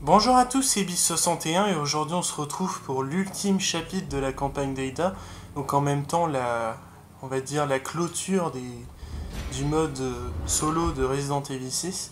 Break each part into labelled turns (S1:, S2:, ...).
S1: Bonjour à tous, c'est Bis61 et aujourd'hui on se retrouve pour l'ultime chapitre de la campagne d'Ada. Donc en même temps on va dire la clôture du mode solo de Resident Evil 6.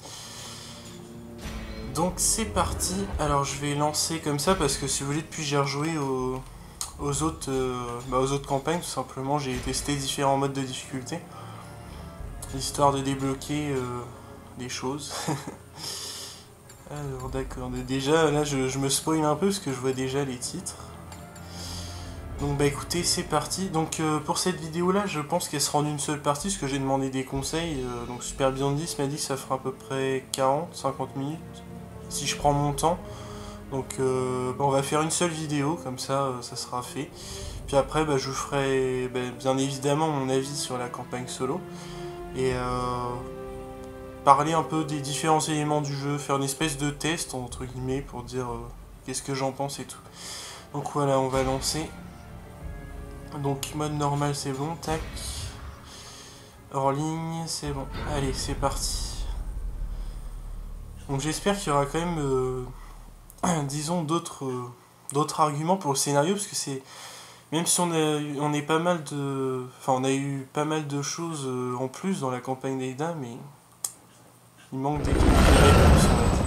S1: Donc c'est parti. Alors je vais lancer comme ça parce que si vous voulez, depuis j'ai rejoué aux autres campagnes tout simplement. J'ai testé différents modes de difficulté, histoire de débloquer des choses. Alors d'accord, déjà là je me spoil un peu parce que je vois déjà les titres. Donc bah écoutez, c'est parti. Donc pour cette vidéo là, je pense qu'elle sera en une seule partie parce que j'ai demandé des conseils. Donc Super Beyond 10 m'a dit que ça fera à peu près 40-50 minutes si je prends mon temps. Donc on va faire une seule vidéo, comme ça ça sera fait. Puis après bah, je vous ferai bien évidemment mon avis sur la campagne solo. Et parler un peu des différents éléments du jeu, faire une espèce de test entre guillemets pour dire qu'est-ce que j'en pense et tout. Donc voilà, on va lancer. Donc mode normal c'est bon, tac. Hors ligne c'est bon. Allez, c'est parti. Donc j'espère qu'il y aura quand même, disons, d'autres arguments pour le scénario, parce que c'est... Même si on a pas mal de... Enfin, on a eu pas mal de choses en plus dans la campagne d'Ada, mais... Il manque des réponses, on va dire.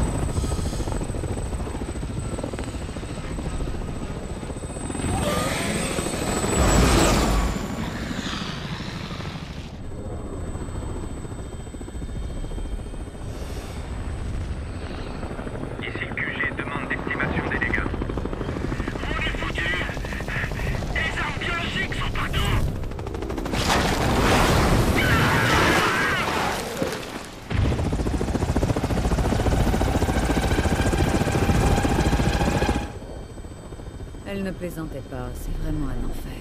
S2: Elle ne plaisantait pas, c'est vraiment un enfer.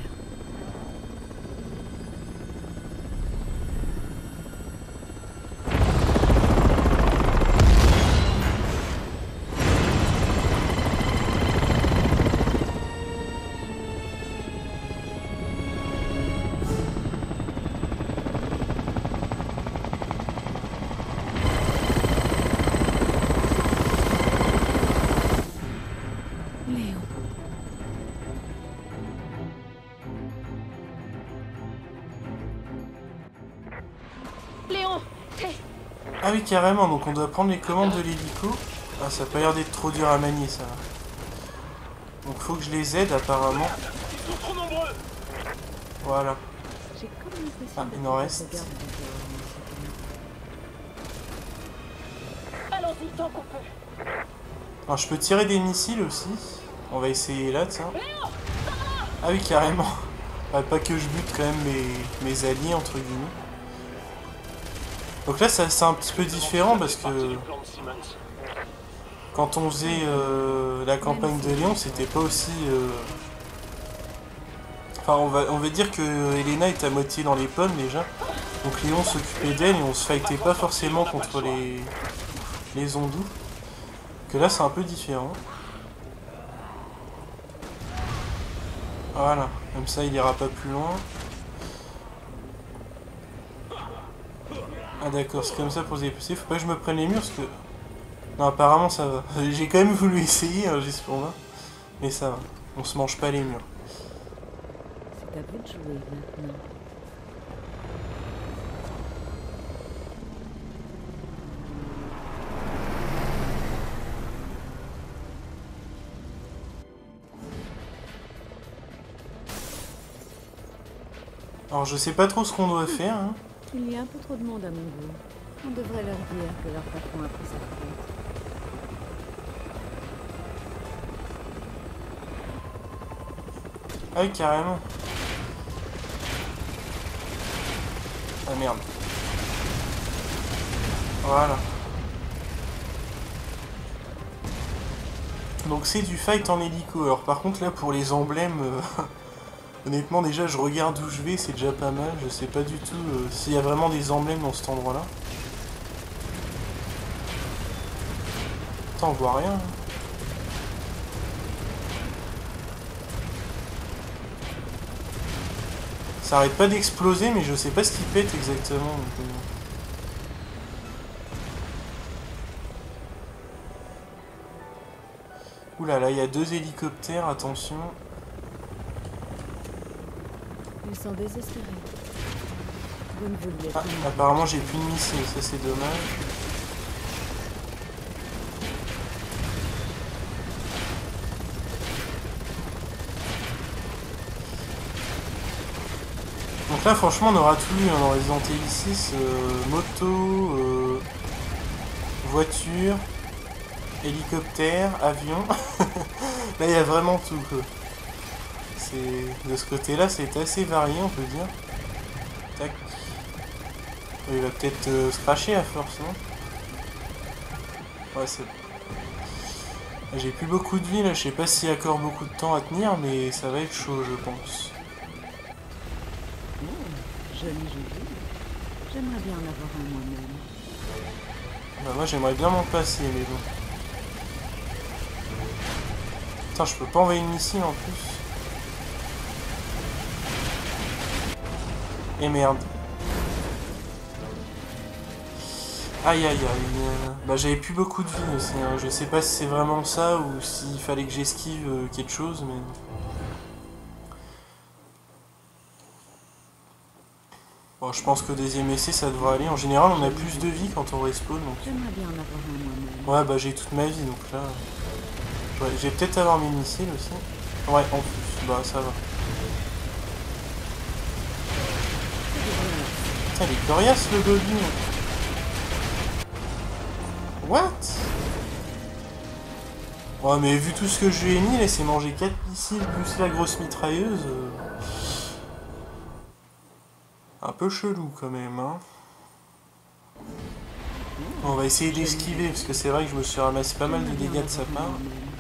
S1: Ah oui, carrément, donc on doit prendre les commandes de l'hélico. Ah, ça a pas l'air d'être trop dur à manier, ça. Donc faut que je les aide, apparemment.
S3: Ils sont trop nombreux.
S1: Voilà. Ah, il en reste.
S3: Allons-y tant qu'on peut.
S1: Alors, je peux tirer des missiles aussi. On va essayer là, tiens. Ah oui, carrément. Ah, pas que je bute quand même mes alliés, entre guillemets. Donc là, c'est un petit peu différent parce que quand on faisait la campagne de Léon, c'était pas aussi... Enfin, on va dire que Elena était à moitié dans les pommes déjà. Donc Léon s'occupait d'elle et on se fightait pas forcément contre les zondous. Que là, c'est un peu différent. Voilà, comme ça, il ira pas plus loin. Ah d'accord, c'est comme ça pour se déplacer. Faut pas que je me prenne les murs parce que... Non, apparemment ça va. J'ai quand même voulu essayer, hein, juste pour moi. Mais ça va. On se mange pas les murs.
S2: C'est à vous de jouer maintenant.
S1: Alors je sais pas trop ce qu'on doit faire. Hein.
S2: Il y a un peu trop de monde à mon goût. On devrait leur dire que leur patron a pris sa retraite.
S1: Ah oui, carrément. Ah merde. Voilà. Donc c'est du fight en hélico. Alors par contre là pour les emblèmes... Honnêtement, déjà, je regarde où je vais, c'est déjà pas mal. Je sais pas du tout s'il y a vraiment des emblèmes dans cet endroit-là. Attends, on voit rien. Hein. Ça arrête pas d'exploser, mais je sais pas ce qui pète exactement. Donc, Ouh là là, il y a 2 hélicoptères, attention.
S2: Ils sont désespérés. Vous ne vouliez
S1: Ah,
S2: pas.
S1: apparemment j'ai plus de missiles, ça c'est dommage. Donc là franchement on aura tout eu hein, dans Resident Evil 6, moto, voiture, hélicoptère, avion. Là il y a vraiment tout quoi. De ce côté-là, c'est assez varié, on peut dire. Tac. Il va peut-être se cracher à force, non? Ouais, c'est... J'ai plus beaucoup de vie, là. Je sais pas s'il y a encore beaucoup de temps à tenir, mais ça va être chaud, je pense.
S2: Joli joujou. J'aimerais bien en avoir un moi-même.
S1: Bah, moi, j'aimerais bien m'en passer, mais bon. Putain, je peux pas envoyer une missile, en plus. Et merde. Aïe aïe aïe. Bah j'avais plus beaucoup de vie aussi. Hein. Je sais pas si c'est vraiment ça ou s'il fallait que j'esquive quelque chose, mais... Bon, je pense qu'au deuxième essai ça devrait aller. En général on a plus de vie quand on respawn. Donc...
S2: J'aimerais bien en avoir un moi-même.
S1: Ouais bah j'ai toute ma vie donc là... Ouais, je vais peut-être avoir mes missiles aussi. Ouais en plus, bah ça va. Putain, il est coriace le Gobi. What? Ouais, mais vu tout ce que je lui ai mis, laissez manger 4 missiles plus la grosse mitrailleuse. Un peu chelou quand même, hein. On va essayer d'esquiver, parce que c'est vrai que je me suis ramassé pas mal de dégâts de sa part.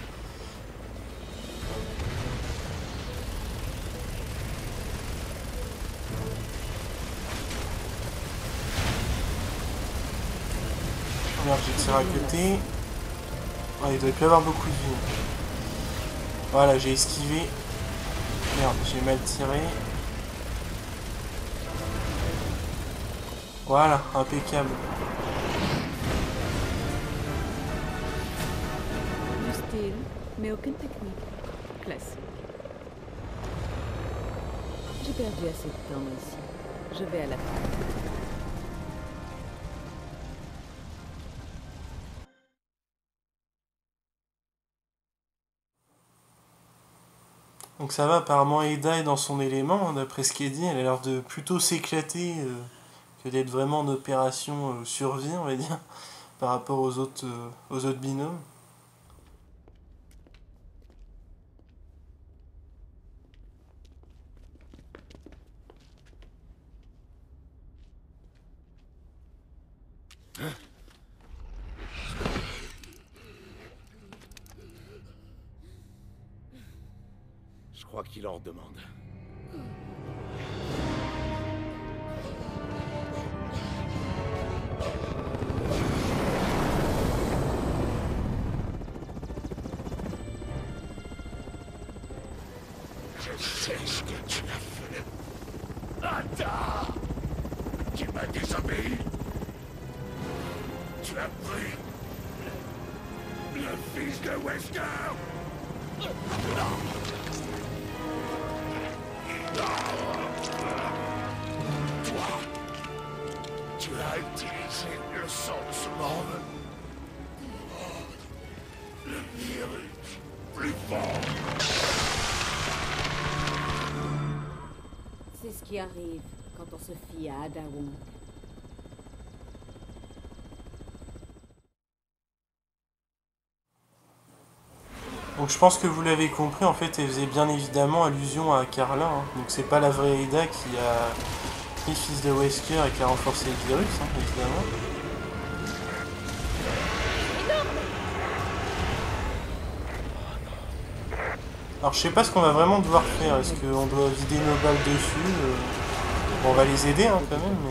S1: Merde, j'ai tiré à côté. Ouais, il doit plus avoir beaucoup de vie. Voilà, j'ai esquivé. Merde, j'ai mal tiré. Voilà, impeccable.
S2: Du style, mais aucune technique. Classique. J'ai perdu assez de temps ici. Je vais à la fin.
S1: Donc ça va, apparemment Ada est dans son élément, hein, d'après ce qu'elle dit, elle a l'air de plutôt s'éclater que d'être vraiment en opération survie, on va dire, par rapport aux autres binômes.
S4: Je crois qu'il en demande. Je sais ce que tu as fait. Ada! Tu m'as désobéi. Tu as pris le fils de Wesker. Toi, tu as utilisé le sang de ce monde. Le virus plus fort.
S2: C'est ce qui arrive quand on se fie à Ada Wong.
S1: Donc je pense que vous l'avez compris, en fait elle faisait bien évidemment allusion à Carla, hein. Donc c'est pas la vraie Ada qui a pris le fils de Wesker et qui a renforcé le virus, hein, évidemment. Alors je sais pas ce qu'on va vraiment devoir faire, est-ce qu'on doit vider nos balles dessus Bon, on va les aider hein, quand même, mais...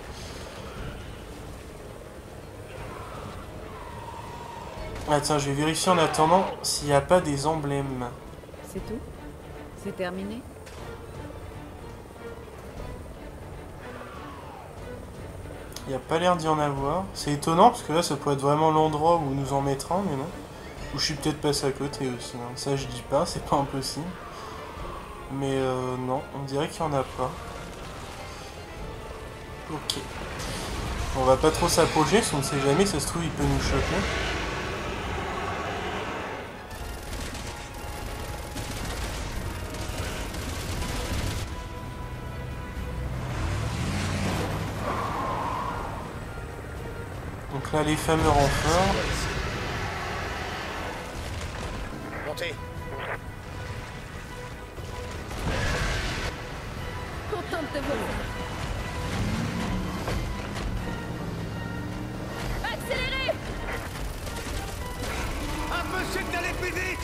S1: Ah tiens, je vais vérifier en attendant s'il n'y a pas des emblèmes.
S2: C'est tout? C'est terminé?
S1: Il n'y a pas l'air d'y en avoir. C'est étonnant parce que là ça pourrait être vraiment l'endroit où nous en mettre un, mais non. Ou je suis peut-être passé à côté aussi, hein. Ça je dis pas, c'est pas impossible. Mais non, on dirait qu'il n'y en a pas. Ok. On va pas trop s'approcher, parce qu'on ne sait jamais, ça se trouve il peut nous choper. Donc là les fameux renforts.
S4: Montez.
S2: Contente de vous. Accélérez!
S4: Impossible d'aller plus vite.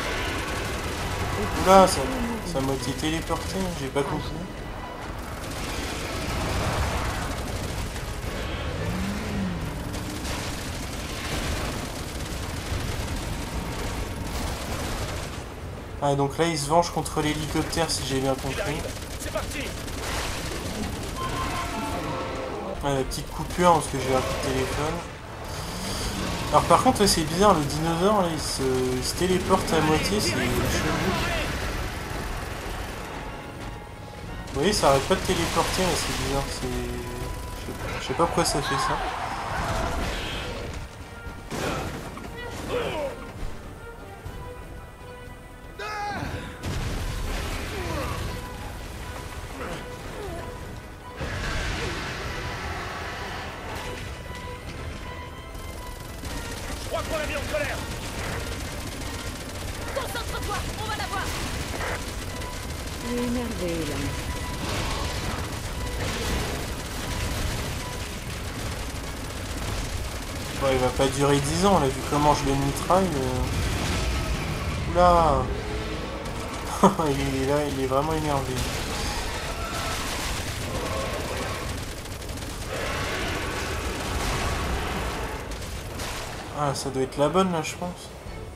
S1: Oula, ça m'a été téléporté, j'ai pas compris. Ah, donc là il se venge contre l'hélicoptère si j'ai bien compris.
S3: C'est parti.
S1: Ah, la petite coupure parce que j'ai un coup de téléphone. Alors par contre c'est bizarre, le dinosaure là, il se téléporte à moitié, c'est chelou. Vous voyez, ça arrête pas de téléporter, mais c'est bizarre, c'est... Je sais pas pourquoi ça fait ça.
S3: Je crois qu'on l'a mis en colère.
S2: Concentre-toi, on va l'avoir. Il est énervé, là.
S1: Bon, il va pas durer 10 ans, là, vu comment je le mitraille. Oula. Il est là, il est vraiment énervé. Ah, ça doit être la bonne, là, je pense.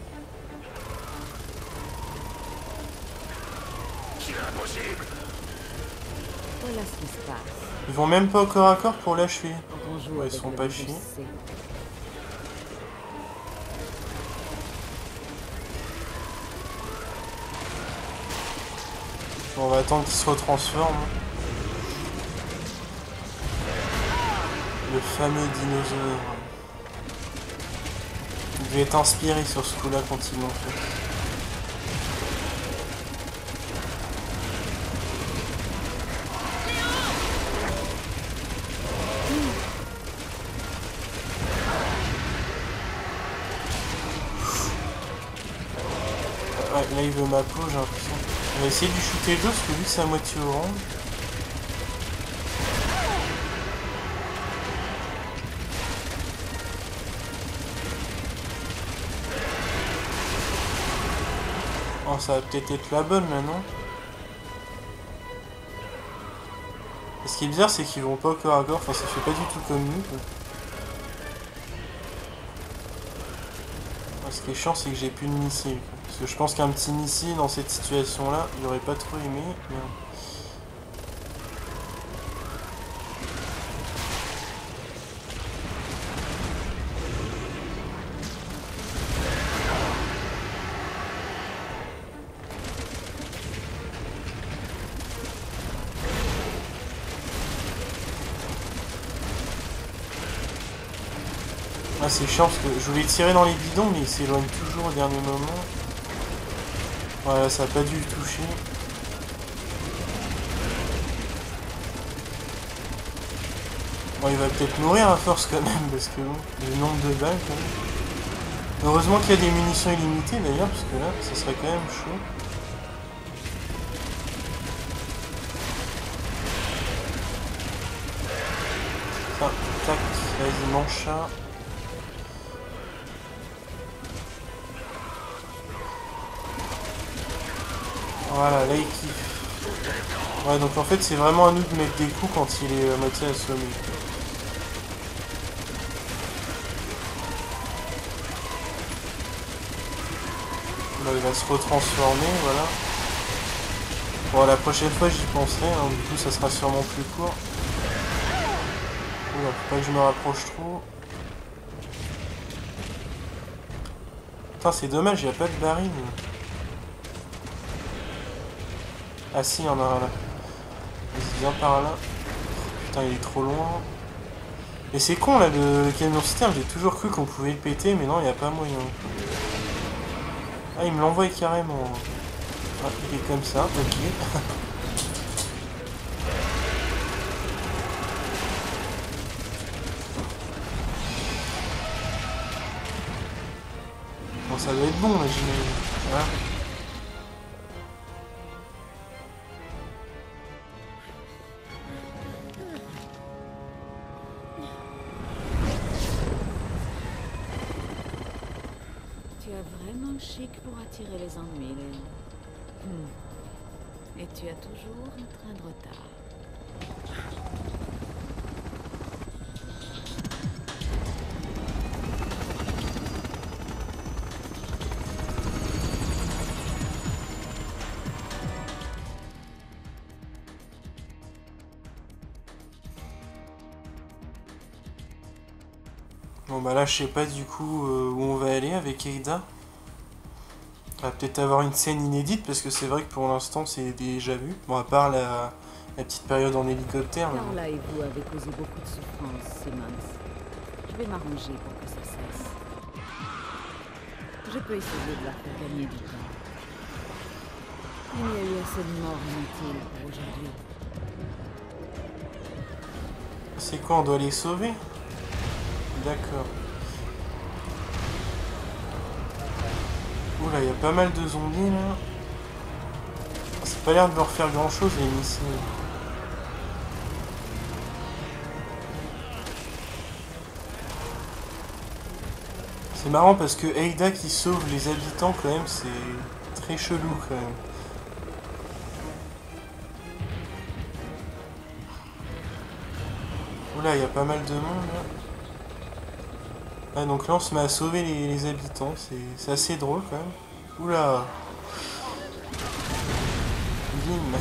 S4: C'est impossible.
S2: Voilà ce qui se passe.
S1: Ils vont même pas au corps à corps pour l'achever.
S2: On joue
S1: Ouais, ils
S2: avec
S1: sont
S2: le
S1: pas
S2: virus
S1: chiés.
S2: C.
S1: Bon, on va attendre qu'il se retransforme. Le fameux dinosaure. Il devait être inspiré sur ce coup-là quand ils l'ont fait. Ouais, là il veut ma peau, j'ai l'impression. On va essayer de lui shooter l'eau parce que vu que c'est à moitié orange. Oh, ça va peut-être être la bonne là, non? Et ce qui est bizarre, c'est qu'ils vont pas au corps à corps, enfin ça fait pas du tout comme nous, quoi. Ce qui est chiant, c'est que j'ai plus de missile, quoi. Parce que je pense qu'un petit missile dans cette situation-là, il aurait pas trop aimé. Mais... Ah, c'est chiant parce que je voulais tirer dans les bidons, mais il s'éloigne toujours au dernier moment. Voilà, ça a pas dû le toucher. Bon, il va peut-être mourir à force quand même, parce que bon, le nombre de balles quand même. Heureusement qu'il y a des munitions illimitées d'ailleurs, parce que là, ça serait quand même chaud. Ça, tac, vas-y, mancha. Voilà, là il kiffe. Ouais, donc en fait c'est vraiment à nous de mettre des coups quand il est à moitié assommé. Là il va se retransformer, voilà. Bon, la prochaine fois j'y penserai, hein, du coup ça sera sûrement plus court. Oula, faut pas que je me rapproche trop. Putain, c'est dommage, il n'y a pas de baril. Ah si, il y en a un là. Vas-y, viens par là. Putain, il est trop loin. Et c'est con là, le camion citerne, j'ai toujours cru qu'on pouvait le péter, mais non, il n'y a pas moyen. Ah, il me l'envoie carrément. Ah, il est comme ça, ok. Bon, ça doit être bon là, j'imagine. Voilà.
S2: Tu as vraiment chic pour attirer les ennuis, Léon. Et tu as toujours un train de retard.
S1: Bon bah là je sais pas du coup où on va aller avec Ada. On va peut-être avoir une scène inédite parce que c'est vrai que pour l'instant c'est déjà vu. Bon à part la petite période en hélicoptère. Mais...
S2: Carla et vous avez causé beaucoup de souffrance, Simmons. Je vais m'arranger pour que ça cesse. Je peux essayer de leur faire gagner du temps. Il y a eu assez de morts inutiles pour aujourd'hui.
S1: C'est quoi, on doit les sauver? D'accord. Oula, il y a pas mal de zombies là. Ça n'a pas l'air de leur faire grand chose les missiles. C'est marrant parce que Ada qui sauve les habitants quand même, c'est très chelou quand même. Oula, il y a pas mal de monde là. Ah donc là on se met à sauver les habitants, c'est assez drôle quand même. Oula. Bim.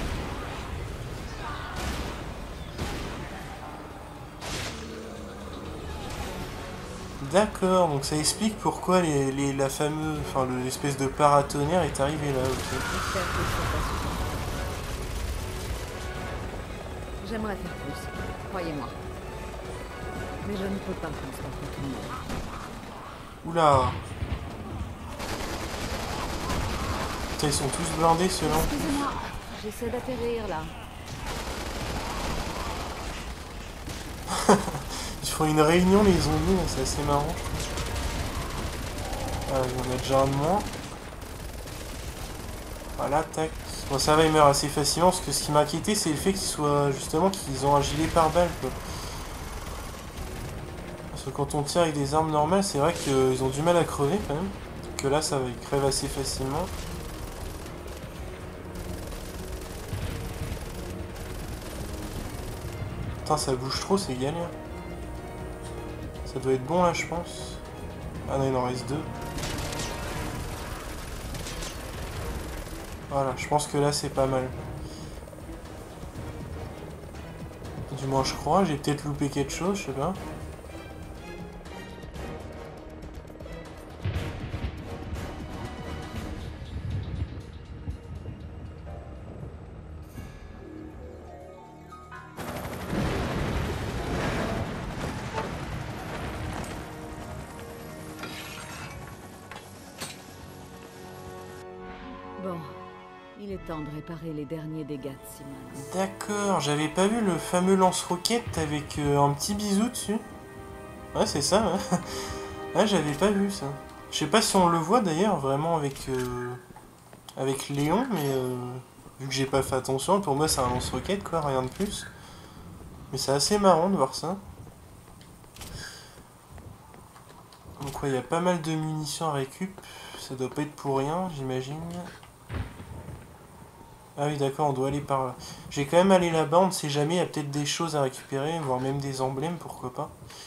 S1: D'accord, donc ça explique pourquoi la fameuse, enfin l'espèce de paratonnerre est arrivé là. Okay.
S2: J'espère que ça va suffire. J'aimerais faire plus, croyez-moi. Mais je ne peux pas transporter tout le monde.
S1: Oula. Putain, ils sont tous blindés ceux-là.
S2: Excusez-moi, j'essaie d'atterrir là.
S1: Ils font une réunion les zombies, c'est assez marrant. Ah, il y en a déjà un de moins. Voilà, tac. Bon, ça va, il meurt assez facilement parce que ce qui m'a inquiété, c'est le fait qu'ils soient justement qu'ils ont un gilet pare-balles quoi. Parce que quand on tire avec des armes normales, c'est vrai qu'ils ont du mal à crever quand même. Que là, ça va, ils crèvent assez facilement. Putain, ça bouge trop, c'est galère. Ça doit être bon là, je pense. Ah non, il en reste 2. Voilà, je pense que là, c'est pas mal. Du moins, je crois. J'ai peut-être loupé quelque chose, je sais pas.
S2: Bon, il est temps de réparer les derniers dégâts de Simmons.
S1: D'accord, j'avais pas vu le fameux lance-roquette avec un petit bisou dessus. Ouais, c'est ça, ouais. Ouais, j'avais pas vu ça. Je sais pas si on le voit d'ailleurs vraiment avec Léon, mais vu que j'ai pas fait attention, pour moi c'est un lance-roquette quoi, rien de plus. Mais c'est assez marrant de voir ça. Donc ouais, il y a pas mal de munitions à récup. Ça doit pas être pour rien, j'imagine. Ah oui, d'accord, on doit aller par là. Je vais quand même aller là-bas, on ne sait jamais, il y a peut-être des choses à récupérer, voire même des emblèmes, pourquoi pas.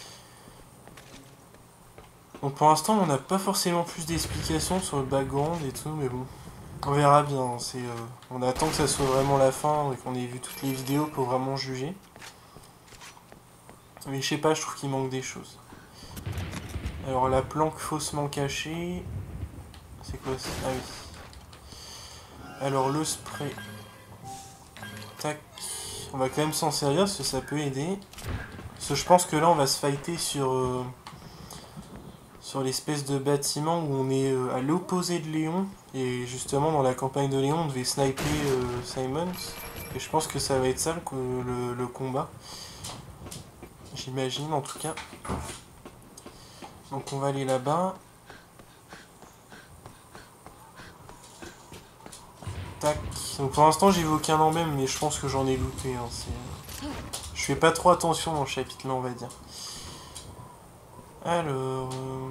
S1: Donc pour l'instant, on n'a pas forcément plus d'explications sur le background et tout, mais bon, on verra bien. On attend que ça soit vraiment la fin et qu'on ait vu toutes les vidéos pour vraiment juger. Mais je sais pas, je trouve qu'il manque des choses. Alors la planque faussement cachée, C'est quoi ça? Ah oui. Alors le spray. Tac. On va quand même s'en servir parce que ça peut aider. Parce que je pense que là on va se fighter sur l'espèce de bâtiment où on est à l'opposé de Léon. Et justement dans la campagne de Léon on devait sniper Simons. Et je pense que ça va être ça le combat. J'imagine en tout cas. Donc on va aller là-bas. Tac. Donc pour l'instant j'ai vu aucun emblème mais je pense que j'en ai looté. Hein. Je fais pas trop attention dans le chapitre là on va dire. Alors...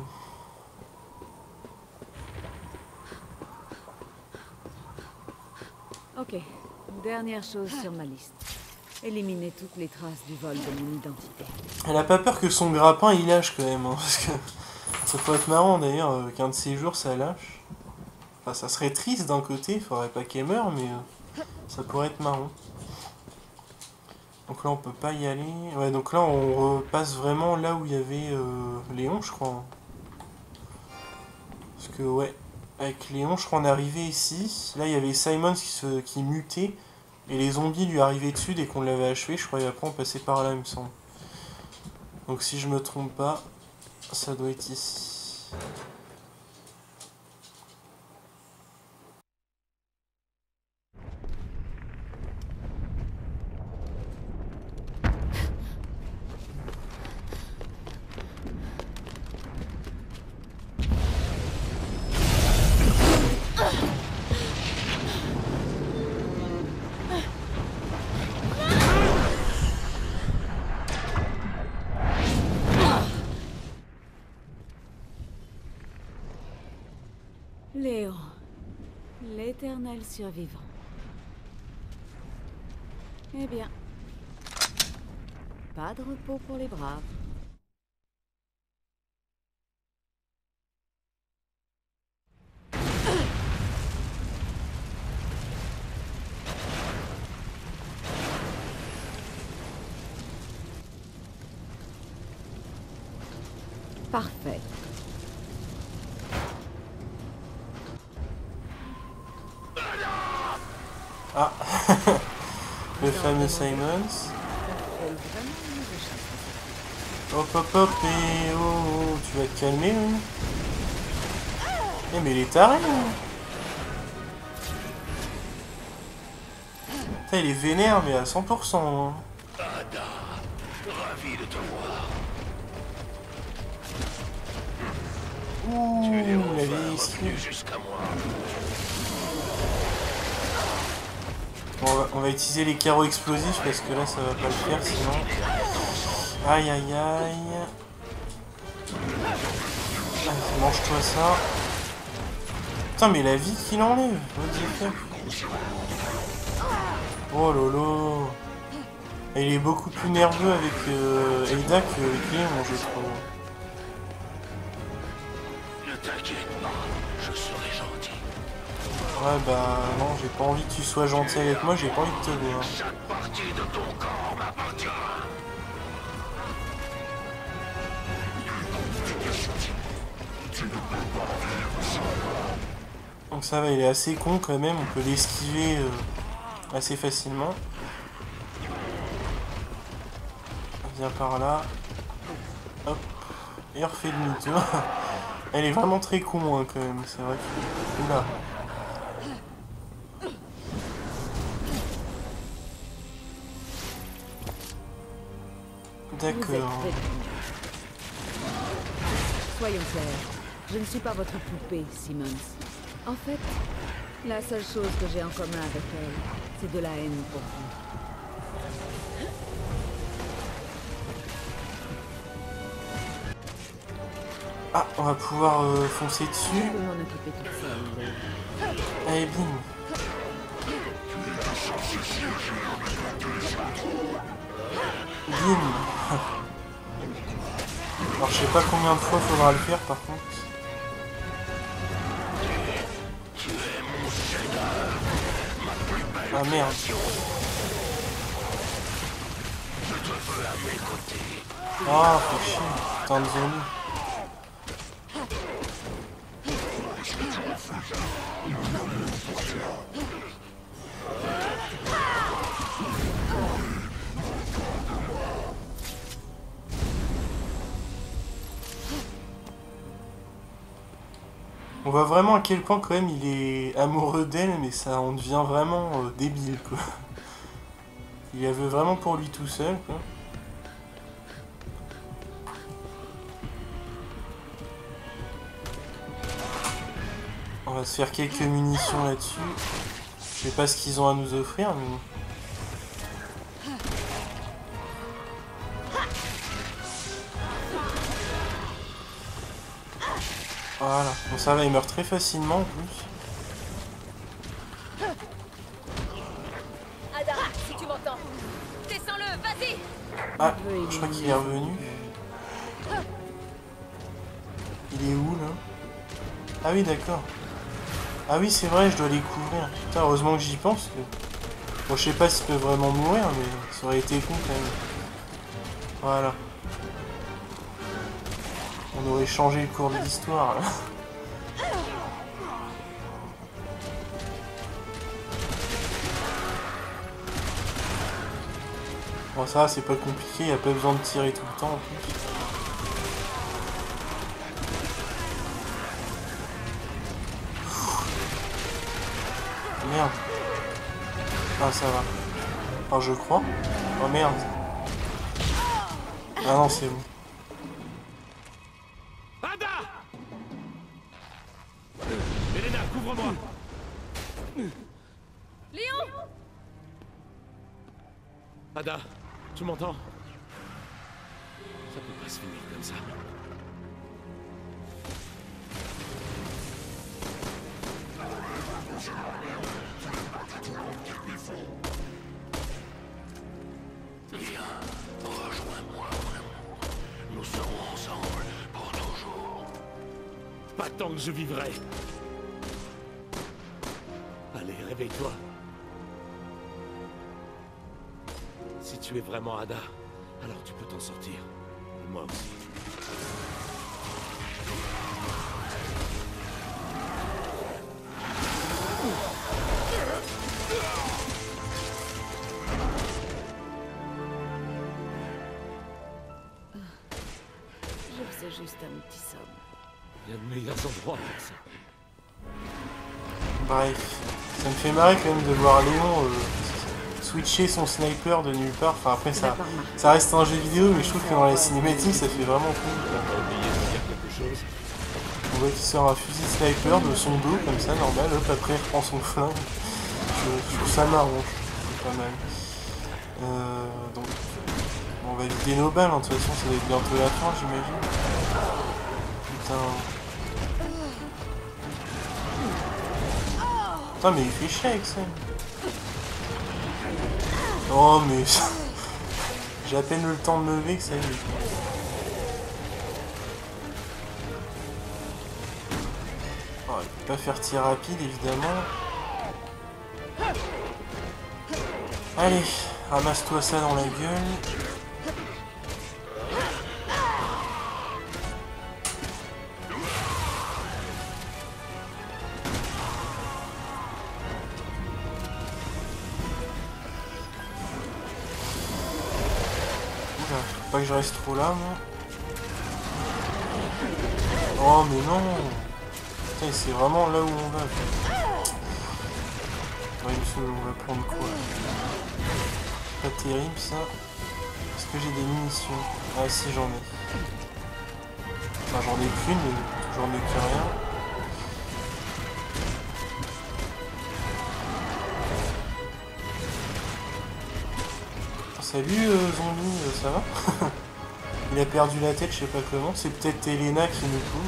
S2: Ok, dernière chose sur ma liste. Éliminer toutes les traces du vol de mon identité.
S1: Elle a pas peur que son grappin il lâche quand même, hein, parce que ça pourrait être marrant d'ailleurs qu'un de ces jours ça lâche. Enfin ça serait triste d'un côté, il faudrait pas qu'elle meure, mais ça pourrait être marrant. Donc là on peut pas y aller. Ouais donc là on repasse vraiment là où il y avait Léon je crois. Parce que ouais, avec Léon je crois on est arrivé ici. Là il y avait Simons qui mutait. Et les zombies lui arrivaient dessus dès qu'on l'avait achevé, je crois, et après on passait par là, il me semble. Donc si je me trompe pas, ça doit être ici.
S2: Léon, l'éternel survivant. Eh bien, pas de repos pour les braves. Parfait.
S1: Ah, le fameux Simons. Hop hop hop, et oh, tu vas te calmer, hein. Eh mais il est taré, hein. Putain, il est vénère, mais à 100%. Hein.
S4: Ada, ravi de te voir.
S1: Ouh,
S4: Tu es
S1: la
S4: enfin
S1: vieille
S4: revenu
S1: esquive.
S4: jusqu'à moi.
S1: Bon, on va utiliser les carreaux explosifs parce que là ça va pas le faire sinon. Aïe aïe aïe. Allez, mange-toi ça. Putain mais la vie qu'il enlève. What the fuck. Oh lolo. Et il est beaucoup plus nerveux avec Ada qu'avec Léon je trouve.
S4: Ne t'inquiète pas, je serai gentil.
S1: Ouais bah non j'ai pas envie que tu sois gentil avec moi, j'ai pas envie de te voir.
S4: Chaque partie de ton corps m'appartiendra.
S1: Donc ça va, il est assez con quand même, on peut l'esquiver assez facilement. Viens par là. Hop. Et on refait demi-tour. Elle est vraiment très con hein, quand même, c'est vrai que... Oula. D'accord.
S2: Soyons clairs, je ne suis pas votre poupée, Simmons. En fait, la seule chose que j'ai en commun avec elle, c'est de la haine pour vous.
S1: Ah, on va pouvoir foncer dessus.
S2: Je peux m'en occuper toute seule.
S1: Allez, bim. Bim. Alors, je sais pas combien de fois faudra le faire, par contre. Ah, merde. Ah, fait chier. Putain de zombie. On voit vraiment à quel point quand même il est amoureux d'elle, mais ça en devient vraiment débile quoi. Il la veut vraiment pour lui tout seul quoi. On va se faire quelques munitions là-dessus. Je sais pas ce qu'ils ont à nous offrir, mais... Voilà, bon ça va, il meurt très facilement en plus.
S5: Ada, si tu m'entends, descends-le, vas-y.
S1: Ah, je crois qu'il est revenu. Il est où là? Ah oui, d'accord. Ah oui, c'est vrai, je dois les couvrir. Putain, heureusement que j'y pense. Que... Bon, je sais pas s'ils peuvent vraiment mourir, mais ça aurait été con quand même. Voilà. On aurait changé le cours de l'histoire là. Bon, ça, c'est pas compliqué, y a pas besoin de tirer tout le temps en plus. Merde. Ah, ça va. Ah, je crois. Oh merde. Ah non, c'est bon.
S3: Ada! Elena, couvre-moi!
S5: Léon!
S3: Ada, tu m'entends? Ça peut pas se finir comme ça.
S4: Viens, rejoins-moi. Nous serons ensemble pour toujours.
S3: Pas tant que je vivrai. Allez, réveille-toi. Si tu es vraiment Ada, alors tu peux t'en sortir. Et moi aussi.
S2: Je faisais juste un petit somme.
S3: Il y a de meilleurs endroits pour ça.
S1: Bref, ça me fait marrer quand même de voir Léon switcher son sniper de nulle part. Enfin après ça reste un jeu vidéo, mais je trouve que dans la cinématique ça fait vraiment cool.
S3: T'as oublié de dire quelque chose?
S1: On voit qu'il sort un fusil sniper de son dos comme ça, normal, hop, après il reprend son flingue. Je trouve ça marrant, c'est pas mal. Donc, bon, on va vider nos balles, hein. De toute façon ça va être bientôt la fin j'imagine. Putain. Putain mais il fait chier avec ça. Oh mais... J'ai à peine eu le temps de me lever que ça y est. Oh, il peut pas faire tir rapide évidemment. Allez, ramasse-toi ça dans la gueule. Faut pas que je reste trop là, moi. Oh, mais non. Putain, c'est vraiment là où on va. Ouais, on va prendre quoi? Pas terrible, ça. Est-ce que j'ai des munitions? Ah, si, j'en ai. Enfin, j'en ai qu'une, mais j'en ai que rien. Salut zombie, ça va? Il a perdu la tête, je sais pas comment. C'est peut-être Elena qui nous couvre.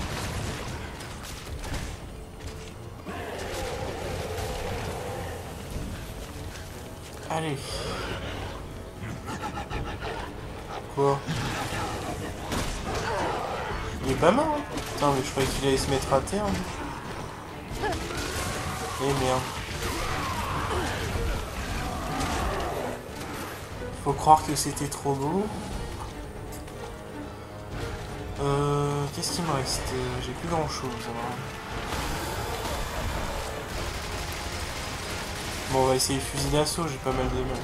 S1: Allez. Quoi? Il est pas mort, hein? Putain, mais je croyais qu'il allait se mettre à terre. Eh merde. Faut croire que c'était trop beau. Qu'est-ce qu'il me reste? J'ai plus grand chose. Bon, on va essayer le fusil d'assaut, j'ai pas mal de mal.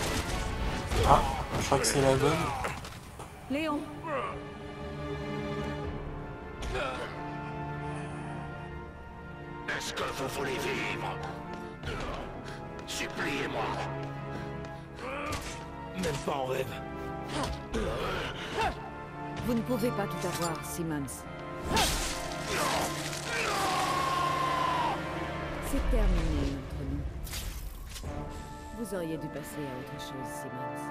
S1: Ah, je crois que c'est la bonne.
S2: Léon,
S4: que vous voulez vivre? Suppliez-moi.
S3: Même pas en rêve.
S2: Vous ne pouvez pas tout avoir, Simmons. C'est terminé entre nous. Vous auriez dû passer à autre chose, Simmons.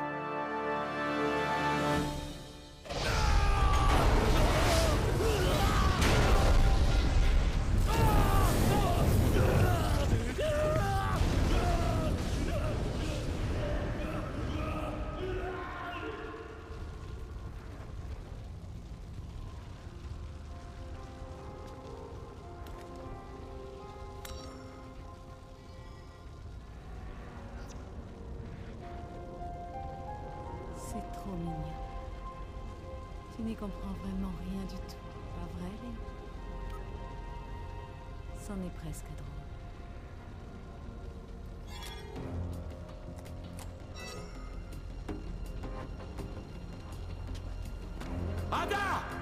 S2: C'est trop mignon. Tu n'y comprends vraiment rien du tout, pas vrai, Léon? C'en est presque drôle.
S3: Ada!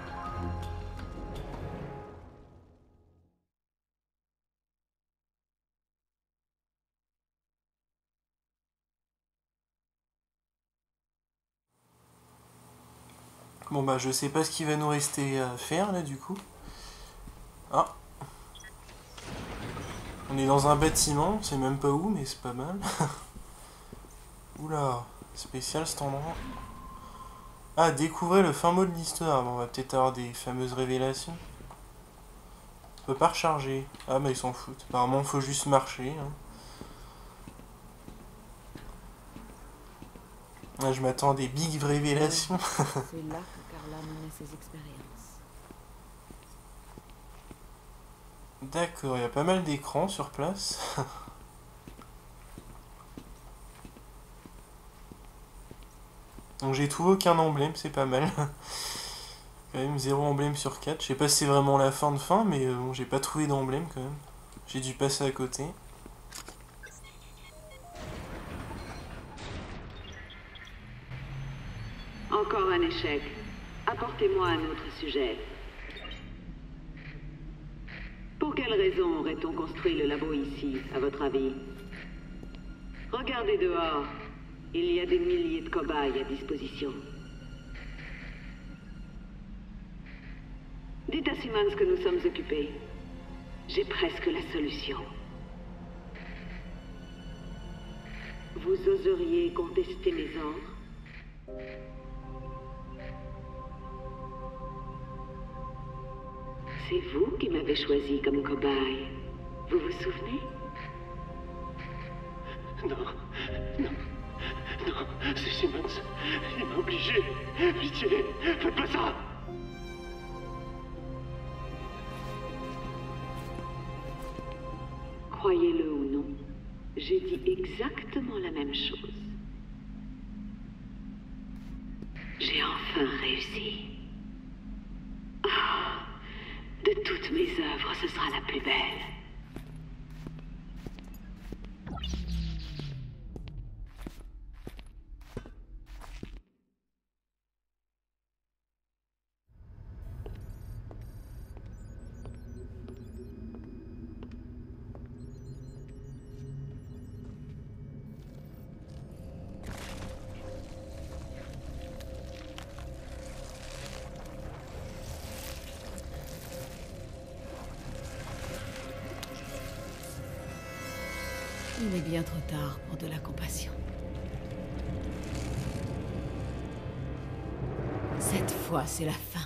S1: Bon bah je sais pas ce qu'il va nous rester à faire là du coup. Ah. On est dans un bâtiment, on sait même pas où mais c'est pas mal. Oula, spécial cet endroit. Ah, découvrez le fin mot de l'histoire. Bon, on va peut-être avoir des fameuses révélations. On peut pas recharger. Ah bah ils s'en foutent. Apparemment faut juste marcher. Hein. Ah, je m'attends à des big révélations.
S2: C'est là que Carla menait ses expériences.
S1: D'accord, il y a pas mal d'écrans sur place. Donc j'ai trouvé aucun emblème, c'est pas mal. Quand même 0 emblème sur 4. Je sais pas si c'est vraiment la fin de fin, mais bon, j'ai pas trouvé d'emblème quand même. J'ai dû passer à côté.
S6: Encore un échec. Apportez-moi un autre sujet. Pour quelle raison aurait-on construit le labo ici, à votre avis? Regardez dehors. Il y a des milliers de cobayes à disposition. Dites à Simmons que nous sommes occupés. J'ai presque la solution. Vous oseriez contester mes ordres? C'est vous qui m'avez choisi comme cobaye. Vous vous souvenez?
S4: Non, non, non, c'est Simmons. Il m'a obligé. Pitié, faites pas ça.
S6: Croyez-le ou non, j'ai dit exactement la même chose. J'ai enfin réussi. Ah, de toutes mes œuvres, ce sera la plus belle.
S2: Il est bien trop tard pour de la compassion. Cette fois, c'est la fin.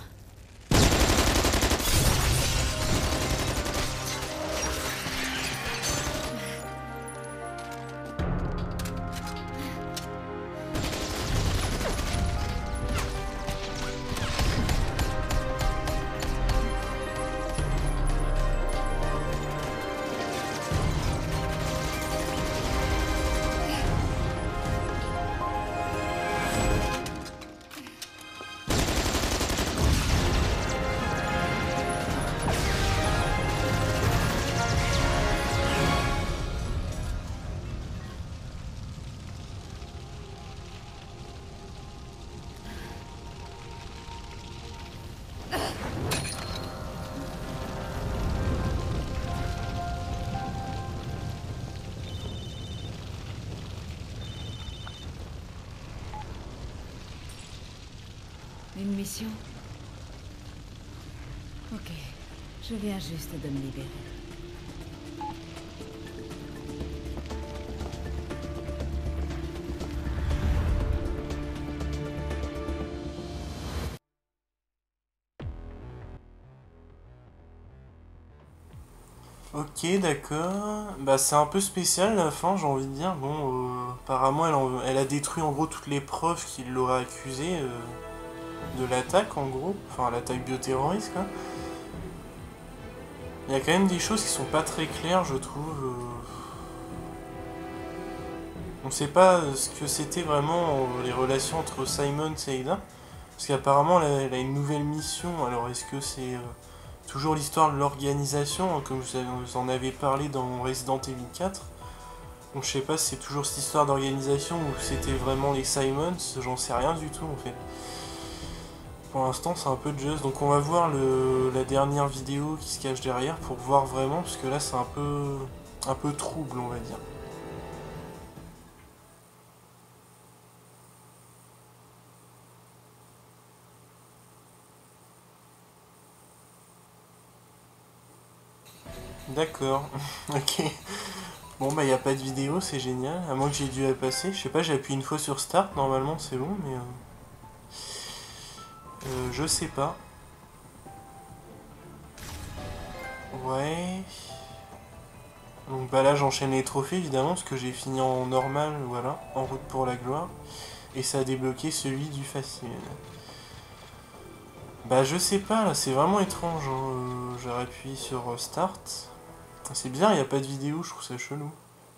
S2: Une mission? Ok, je viens juste de me libérer.
S1: Ok, d'accord. Bah c'est un peu spécial la fin, j'ai envie de dire. Bon, apparemment elle a détruit en gros toutes les preuves qui l'auraient accusé de l'attaque en gros. Enfin l'attaque bioterroriste quoi. Il y a quand même des choses qui sont pas très claires je trouve. On sait pas ce que c'était vraiment les relations entre Simon et Ada. Parce qu'apparemment elle a une nouvelle mission. Alors est-ce que c'est toujours l'histoire de l'organisation, hein, comme vous en avez parlé dans Resident Evil 4. Donc je sais pas si c'est toujours cette histoire d'organisation ou c'était vraiment les Simons, j'en sais rien du tout en fait. Pour l'instant c'est un peu de just, donc on va voir la dernière vidéo qui se cache derrière pour voir vraiment, parce que là c'est un peu trouble on va dire. D'accord, ok. Bon bah y a pas de vidéo, c'est génial, à moins que j'ai dû la passer. Je sais pas, j'ai appuyé une fois sur Start, normalement c'est bon, mais... je sais pas. Ouais... Donc bah là j'enchaîne les trophées évidemment, parce que j'ai fini en normal, voilà, en route pour la gloire. Et ça a débloqué celui du facile. Bah je sais pas, là c'est vraiment étrange, hein. J'aurais appuyé sur Start. C'est bizarre, il n'y a pas de vidéo, je trouve ça chelou.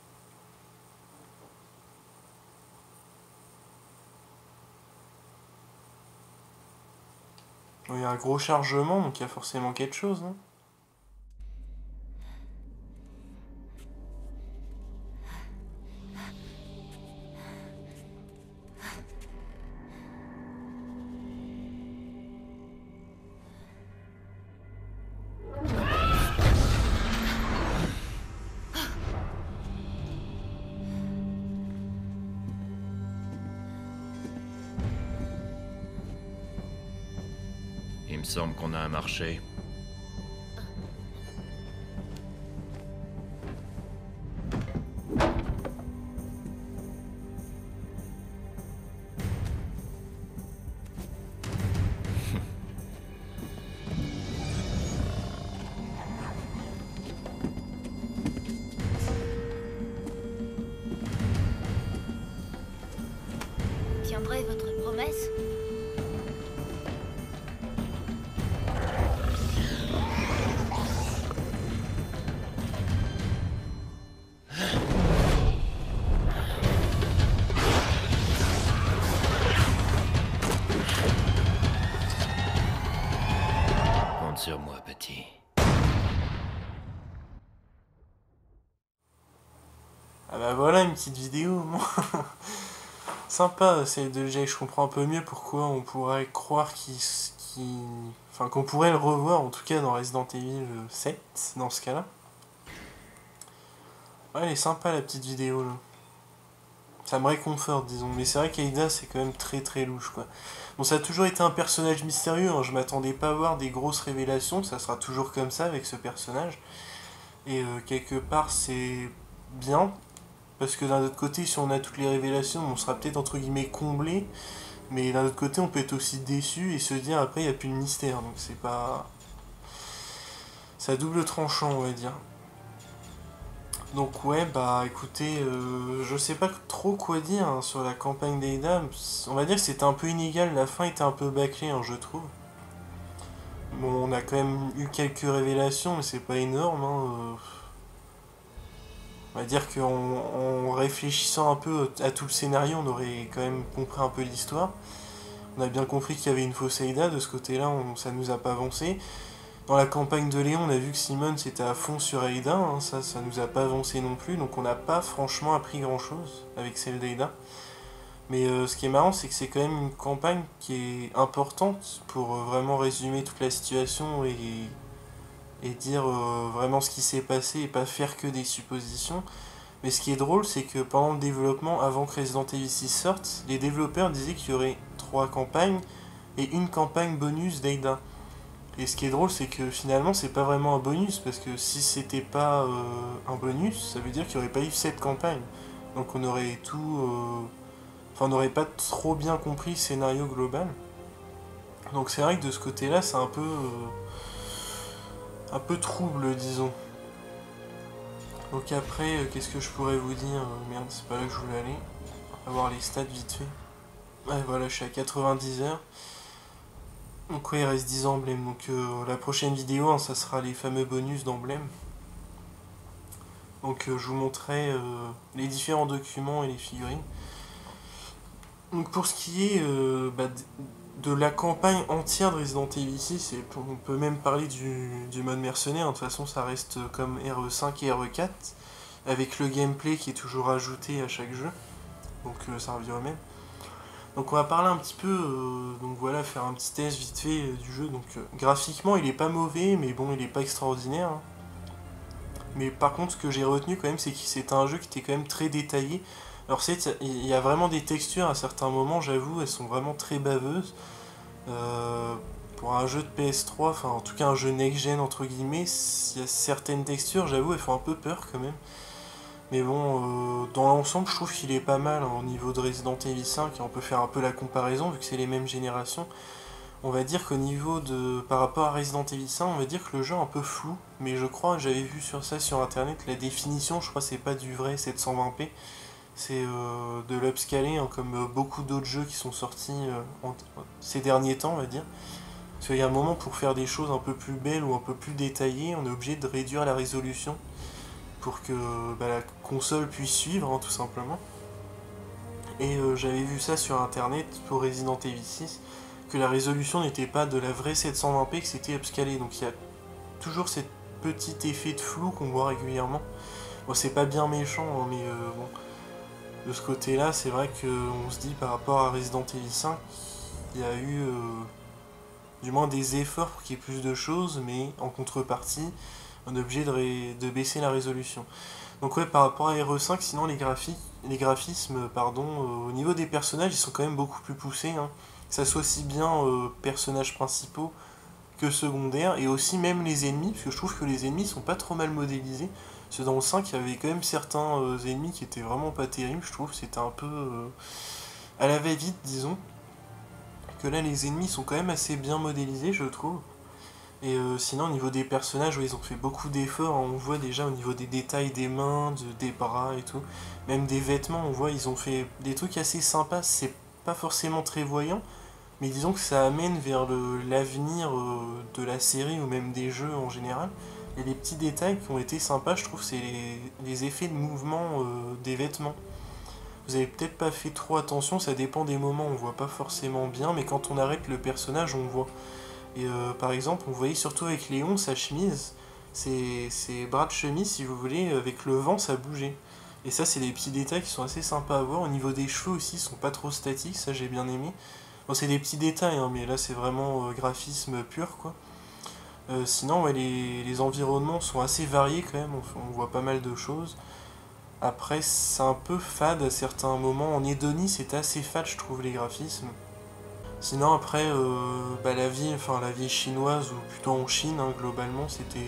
S1: Il y a un gros chargement, donc il y a forcément quelque chose. Hein.
S3: Il me semble qu'on a un marché.
S5: Tiendrez votre promesse?
S3: Sur moi, petit.
S1: Ah bah voilà une petite vidéo. Sympa celle de Jake, je comprends un peu mieux pourquoi on pourrait croire enfin qu'on pourrait le revoir en tout cas dans Resident Evil 7 dans ce cas-là. Ouais elle est sympa la petite vidéo là. Ça me réconforte disons, mais c'est vrai qu'Ada c'est quand même très très louche quoi. Bon ça a toujours été un personnage mystérieux, hein. Je m'attendais pas à voir des grosses révélations, ça sera toujours comme ça avec ce personnage. Et quelque part c'est bien, parce que d'un autre côté si on a toutes les révélations on sera peut-être entre guillemets comblé, mais d'un autre côté on peut être aussi déçu et se dire après il n'y a plus de mystère, donc c'est pas... C'est à double tranchant on va dire. Donc ouais bah écoutez, je sais pas trop quoi dire hein, sur la campagne d'Ada. On va dire que c'était un peu inégal, la fin était un peu bâclée hein, je trouve. Bon on a quand même eu quelques révélations mais c'est pas énorme hein, On va dire qu'en réfléchissant un peu à tout le scénario on aurait quand même compris un peu l'histoire. On a bien compris qu'il y avait une fausse Ada, de ce côté là ça nous a pas avancé. Dans la campagne de Léon, on a vu que Simon c'était à fond sur Ada, hein, ça nous a pas avancé non plus, donc on n'a pas franchement appris grand chose avec celle d'Ada. Mais ce qui est marrant, c'est que c'est quand même une campagne qui est importante pour vraiment résumer toute la situation et dire vraiment ce qui s'est passé et pas faire que des suppositions. Mais ce qui est drôle, c'est que pendant le développement, avant que Resident Evil 6 sorte, les développeurs disaient qu'il y aurait 3 campagnes et une campagne bonus d'Ada. Et ce qui est drôle, c'est que finalement, c'est pas vraiment un bonus, parce que si c'était pas un bonus, ça veut dire qu'il n'y aurait pas eu cette campagne. Donc on aurait tout... Enfin, on n'aurait pas trop bien compris le scénario global. Donc c'est vrai que de ce côté-là, c'est un peu trouble, disons. Donc après, qu'est-ce que je pourrais vous dire? Merde, c'est pas là que je voulais aller. On va voir les stats vite fait. Ouais, voilà, je suis à 90 heures. Donc ouais, il reste 10 emblèmes. Donc la prochaine vidéo, hein, ça sera les fameux bonus d'emblèmes. Donc je vous montrerai les différents documents et les figurines. Donc pour ce qui est de la campagne entière de Resident Evil 6, on peut même parler du mode mercenaire, de toute façon ça reste comme RE5 et RE4, avec le gameplay qui est toujours ajouté à chaque jeu, donc ça revient au même. Donc on va parler un petit peu, donc voilà, faire un petit test vite fait du jeu. Donc graphiquement il est pas mauvais, mais bon il est pas extraordinaire. Hein. Mais par contre ce que j'ai retenu quand même, c'est que c'est un jeu qui était quand même très détaillé. Alors il y a vraiment des textures à certains moments, j'avoue, elles sont vraiment très baveuses. Pour un jeu de PS3, enfin en tout cas un jeu next-gen entre guillemets, il y a certaines textures, j'avoue, elles font un peu peur quand même. Mais bon, dans l'ensemble, je trouve qu'il est pas mal hein, au niveau de Resident Evil 5, et on peut faire un peu la comparaison vu que c'est les mêmes générations. On va dire qu'au niveau de... Par rapport à Resident Evil 5, on va dire que le jeu est un peu flou, mais je crois, j'avais vu sur ça sur internet, la définition, je crois c'est pas du vrai 720p. C'est de l'upscaler, hein, comme beaucoup d'autres jeux qui sont sortis ces derniers temps, on va dire. Parce qu'il y a un moment, pour faire des choses un peu plus belles ou un peu plus détaillées, on est obligé de réduire la résolution pour que la console puisse suivre, hein, tout simplement. Et j'avais vu ça sur internet pour Resident Evil 6, que la résolution n'était pas de la vraie 720p, que c'était upscalé. Donc il y a toujours ce petit effet de flou qu'on voit régulièrement. Bon, c'est pas bien méchant, hein, mais bon... De ce côté-là, c'est vrai qu'on se dit par rapport à Resident Evil 5, il y a eu du moins des efforts pour qu'il y ait plus de choses, mais en contrepartie, on est obligé de baisser la résolution. Donc ouais, par rapport à RE5, sinon les graphismes, au niveau des personnages, ils sont quand même beaucoup plus poussés. Hein. Ça soit aussi bien personnages principaux que secondaires, et aussi même les ennemis, parce que je trouve que les ennemis sont pas trop mal modélisés. Parce que dans le 5, il y avait quand même certains ennemis qui étaient vraiment pas terribles, je trouve. C'était un peu à la va-vite, disons. Que là, les ennemis sont quand même assez bien modélisés, je trouve. Et sinon, au niveau des personnages, ouais, ils ont fait beaucoup d'efforts. On voit déjà au niveau des détails des mains, des bras et tout. Même des vêtements, on voit, ils ont fait des trucs assez sympas. C'est pas forcément très voyant, mais disons que ça amène vers l'avenir de la série ou même des jeux en général. Il y a des petits détails qui ont été sympas, je trouve, c'est les effets de mouvement des vêtements. Vous avez peut-être pas fait trop attention, ça dépend des moments, on voit pas forcément bien, mais quand on arrête le personnage, on voit. Et par exemple, on voyait surtout avec Léon, sa chemise, ses bras de chemise, si vous voulez, avec le vent, ça bougeait. Et ça, c'est des petits détails qui sont assez sympas à voir. Au niveau des cheveux aussi, ils sont pas trop statiques, ça j'ai bien aimé. Bon, c'est des petits détails, hein, mais là c'est vraiment graphisme pur, quoi. Sinon, ouais, les environnements sont assez variés quand même, on voit pas mal de choses. Après, c'est un peu fade à certains moments. En Edonie, c'était assez fade, je trouve, les graphismes. Sinon, après, la vie chinoise, ou plutôt en Chine, hein, globalement,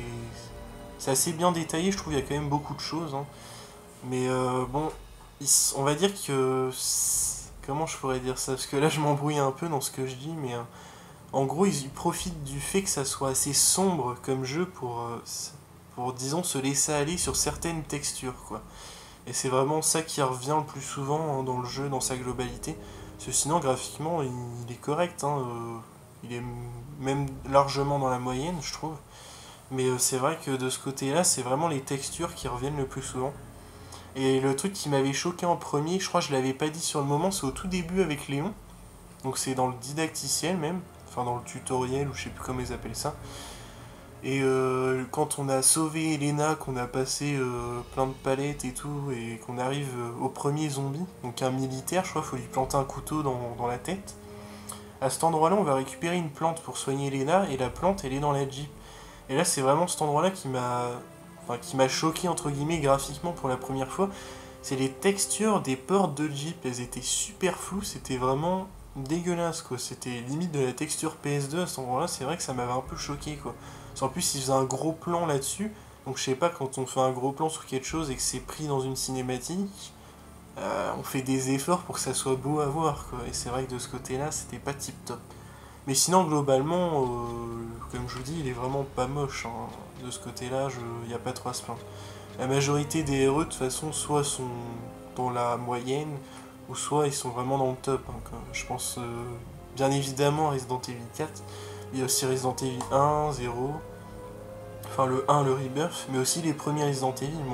S1: c'est assez bien détaillé, je trouve, il y a quand même beaucoup de choses. Hein. Mais bon, on va dire que... Comment je pourrais dire ça? Parce que là, je m'embrouille un peu dans ce que je dis, mais... En gros, ils profitent du fait que ça soit assez sombre comme jeu pour disons, se laisser aller sur certaines textures, quoi. Et c'est vraiment ça qui revient le plus souvent hein, dans le jeu, dans sa globalité. Parce que sinon, graphiquement, il est correct, hein, il est même largement dans la moyenne, je trouve. Mais c'est vrai que de ce côté-là, c'est vraiment les textures qui reviennent le plus souvent. Et le truc qui m'avait choqué en premier, je crois que je l'avais pas dit sur le moment, c'est au tout début avec Léon. Donc c'est dans le didacticiel même. Enfin dans le tutoriel ou je sais plus comment ils appellent ça. Et quand on a sauvé Elena, qu'on a passé plein de palettes et tout, et qu'on arrive au premier zombie, donc un militaire, je crois, il faut lui planter un couteau dans la tête. À cet endroit-là, on va récupérer une plante pour soigner Elena, et la plante, elle est dans la Jeep. Et là, c'est vraiment cet endroit-là qui m'a choqué, entre guillemets, graphiquement pour la première fois. C'est les textures des portes de Jeep, elles étaient super floues, c'était vraiment dégueulasse quoi, c'était limite de la texture PS2 à ce moment-là, c'est vrai que ça m'avait un peu choqué quoi. En plus ils faisaient un gros plan là-dessus, donc je sais pas, quand on fait un gros plan sur quelque chose et que c'est pris dans une cinématique, on fait des efforts pour que ça soit beau à voir quoi, et c'est vrai que de ce côté-là c'était pas tip top. Mais sinon globalement, comme je vous dis, il est vraiment pas moche, hein. De ce côté-là, il n'y a pas trop à se plaindre. La majorité des RE de toute façon soit sont dans la moyenne, ou soit ils sont vraiment dans le top, hein, quoi. Je pense bien évidemment à Resident Evil 4, il y a aussi Resident Evil 1, 0, enfin le 1, le Rebirth, mais aussi les premiers Resident Evil. Bon,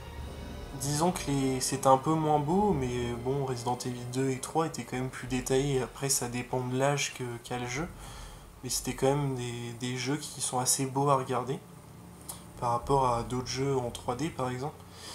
S1: disons que c'était un peu moins beau, mais bon, Resident Evil 2 et 3 étaient quand même plus détaillés. Après, ça dépend de l'âge qu'a le jeu, mais c'était quand même des jeux qui sont assez beaux à regarder, par rapport à d'autres jeux en 3D par exemple.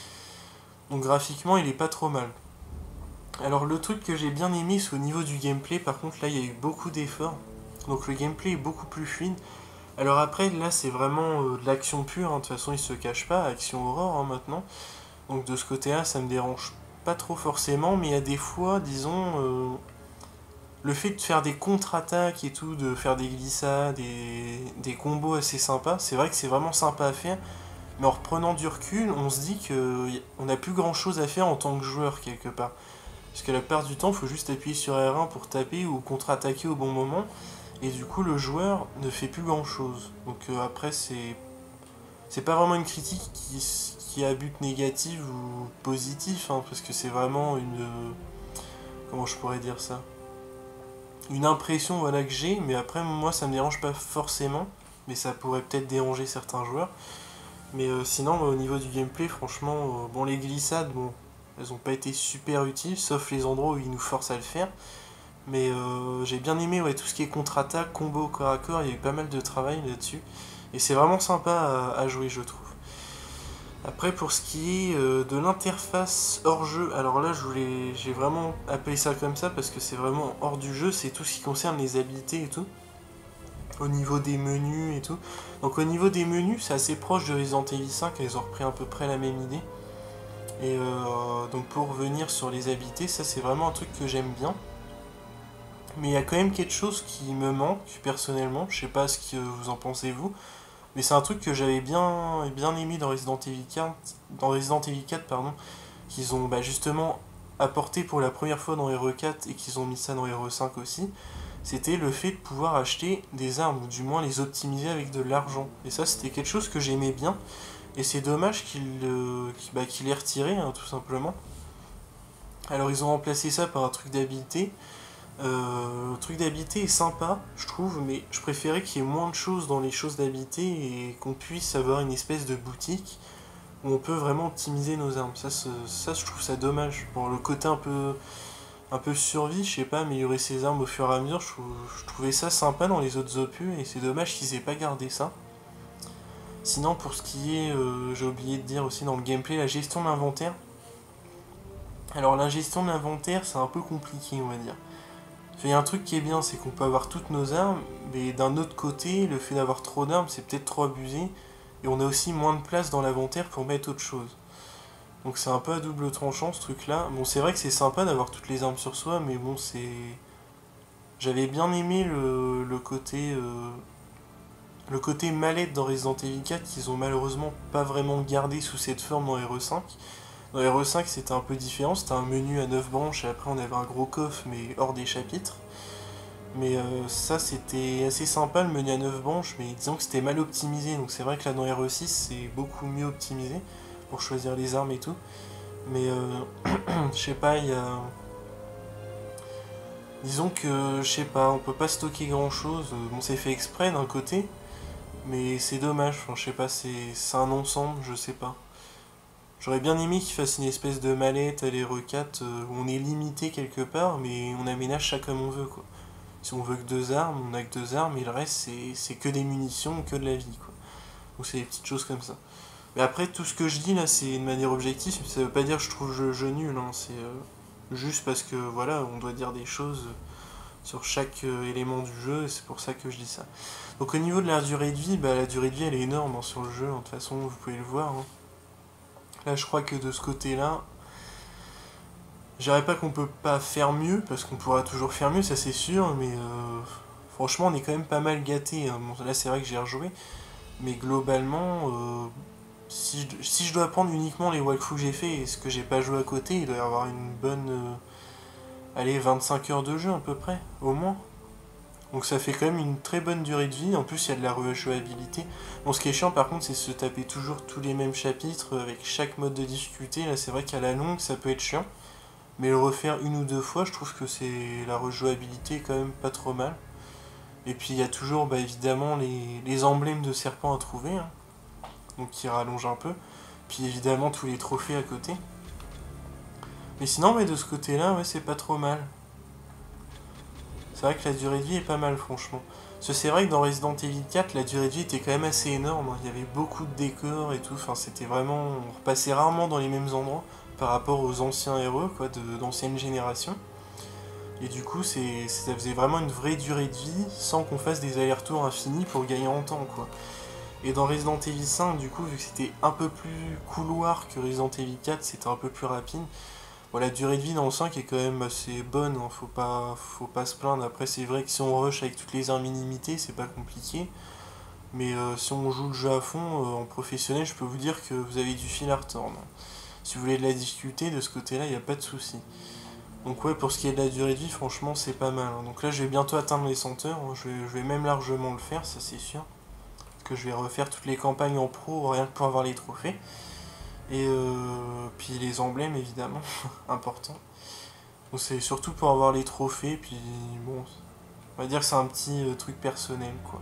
S1: Donc graphiquement, il est pas trop mal. Alors le truc que j'ai bien aimé, c'est au niveau du gameplay. Par contre, là, il y a eu beaucoup d'efforts. Donc le gameplay est beaucoup plus fluide. Alors après, là, c'est vraiment de l'action pure, hein. De toute façon, il se cache pas, action horreur, hein, maintenant. Donc de ce côté-là, ça me dérange pas trop forcément, mais il y a des fois, disons, le fait de faire des contre-attaques et tout, de faire des glissades, des combos assez sympas, c'est vrai que c'est vraiment sympa à faire, mais en reprenant du recul, on se dit qu'on n'a plus grand-chose à faire en tant que joueur, quelque part. Parce que la plupart du temps, il faut juste appuyer sur R1 pour taper ou contre-attaquer au bon moment, et du coup, le joueur ne fait plus grand-chose. Donc après, c'est pas vraiment une critique qui a but négatif ou positif, hein, parce que c'est vraiment une... comment je pourrais dire ça, une impression, voilà, que j'ai, mais après moi ça me dérange pas forcément, mais ça pourrait peut-être déranger certains joueurs. Mais sinon au niveau du gameplay, franchement, bon, les glissades, bon, elles ont pas été super utiles, sauf les endroits où ils nous forcent à le faire. Mais j'ai bien aimé, ouais, tout ce qui est contre-attaque, combo corps à corps, il y a eu pas mal de travail là-dessus. Et c'est vraiment sympa à jouer, je trouve. Après, pour ce qui est de l'interface hors jeu, alors là, j'ai vraiment appelé ça comme ça parce que c'est vraiment hors du jeu, c'est tout ce qui concerne les habilités et tout. Au niveau des menus et tout. Donc au niveau des menus, c'est assez proche de Resident Evil 5, ils ont repris à peu près la même idée. Et donc pour revenir sur les habilités, ça c'est vraiment un truc que j'aime bien. Mais il y a quand même quelque chose qui me manque personnellement, je sais pas ce que vous en pensez vous. Mais c'est un truc que j'avais bien aimé dans Resident Evil 4, pardon, qu'ils ont justement apporté pour la première fois dans RE4 et qu'ils ont mis ça dans RE5 aussi. C'était le fait de pouvoir acheter des armes, ou du moins les optimiser avec de l'argent. Et ça, c'était quelque chose que j'aimais bien. Et c'est dommage qu'il ait retiré, hein, tout simplement. Alors ils ont remplacé ça par un truc d'habilité. Le truc d'habilité est sympa, je trouve, mais je préférais qu'il y ait moins de choses dans les choses d'habilité et qu'on puisse avoir une espèce de boutique où on peut vraiment optimiser nos armes. Ça je trouve ça dommage. Bon, le côté un peu survie, je sais pas, améliorer ses armes au fur et à mesure, je trouvais ça sympa dans les autres opus et c'est dommage qu'ils aient pas gardé ça. Sinon, pour ce qui est, j'ai oublié de dire aussi dans le gameplay, la gestion de l'inventaire. Alors la gestion de l'inventaire, c'est un peu compliqué, on va dire. Il y a un truc qui est bien, c'est qu'on peut avoir toutes nos armes, mais d'un autre côté, le fait d'avoir trop d'armes, c'est peut-être trop abusé, et on a aussi moins de place dans l'inventaire pour mettre autre chose. Donc c'est un peu à double tranchant ce truc-là. Bon, c'est vrai que c'est sympa d'avoir toutes les armes sur soi, mais bon, c'est... J'avais bien aimé le côté mallette dans Resident Evil 4 qu'ils ont malheureusement pas vraiment gardé sous cette forme dans RE5. Dans RE5 c'était un peu différent, c'était un menu à 9 branches et après on avait un gros coffre mais hors des chapitres. Mais ça c'était assez sympa le menu à 9 branches, mais disons que c'était mal optimisé, donc c'est vrai que là dans RE6 c'est beaucoup mieux optimisé pour choisir les armes et tout. Mais je sais pas, il y a... Disons que, je sais pas, on peut pas stocker grand chose, bon c'est fait exprès d'un côté, mais c'est dommage, enfin, je sais pas, c'est un ensemble, je sais pas. J'aurais bien aimé qu'ils fassent une espèce de mallette à l'RE4 où on est limité quelque part, mais on aménage ça comme on veut, quoi. Si on veut que 2 armes, on a que 2 armes, et le reste c'est que des munitions, que de la vie, quoi. Donc c'est des petites choses comme ça. Mais après, tout ce que je dis là, c'est de manière objective, ça veut pas dire que je trouve le jeu nul, hein, c'est juste parce que, voilà, on doit dire des choses sur chaque élément du jeu, et c'est pour ça que je dis ça. Donc au niveau de la durée de vie, la durée de vie elle est énorme, hein, sur le jeu, hein, de toute façon, vous pouvez le voir, hein. Là, je crois que de ce côté-là, Je dirais pas qu'on peut pas faire mieux, parce qu'on pourra toujours faire mieux, ça c'est sûr, mais franchement on est quand même pas mal gâté. Hein. Bon, là c'est vrai que j'ai rejoué, mais globalement, si je dois prendre uniquement les walkthroughs que j'ai fait et ce que j'ai pas joué à côté, il doit y avoir une bonne... allez, 25 heures de jeu à peu près, au moins. Donc ça fait quand même une très bonne durée de vie, en plus il y a de la rejouabilité. Bon, ce qui est chiant par contre c'est se taper toujours tous les mêmes chapitres avec chaque mode de difficulté. Là c'est vrai qu'à la longue ça peut être chiant, mais le refaire une ou deux fois, je trouve que c'est la rejouabilité est quand même pas trop mal. Et puis il y a toujours bah, évidemment les emblèmes de serpents à trouver, hein, donc qui rallongent un peu. Puis évidemment tous les trophées à côté. Mais sinon ouais, de ce côté là ouais, c'est pas trop mal. C'est vrai que la durée de vie est pas mal franchement. Parce que c'est vrai que dans Resident Evil 4, la durée de vie était quand même assez énorme. Hein. Il y avait beaucoup de décors et tout. Enfin, c'était vraiment... On repassait rarement dans les mêmes endroits par rapport aux anciens héros, quoi, d'anciennes générations. Et du coup, ça faisait vraiment une vraie durée de vie sans qu'on fasse des allers-retours infinis pour gagner en temps, quoi. Et dans Resident Evil 5, du coup, vu que c'était un peu plus couloir que Resident Evil 4, c'était un peu plus rapide. Bon, la durée de vie dans le 5 est quand même assez bonne, hein, faut pas se plaindre. Après, c'est vrai que si on rush avec toutes les armes illimitées, c'est pas compliqué. Mais si on joue le jeu à fond, en professionnel, je peux vous dire que vous avez du fil à retordre. Si vous voulez de la difficulté, de ce côté-là, il n'y a pas de souci. Donc ouais, pour ce qui est de la durée de vie, franchement, c'est pas mal. Hein. Donc là, je vais bientôt atteindre les 100 heures, hein. Je vais même largement le faire, ça c'est sûr. Parce que je vais refaire toutes les campagnes en pro, rien que pour avoir les trophées. Et puis les emblèmes évidemment, important. Donc c'est surtout pour avoir les trophées, puis bon, on va dire que c'est un petit truc personnel quoi.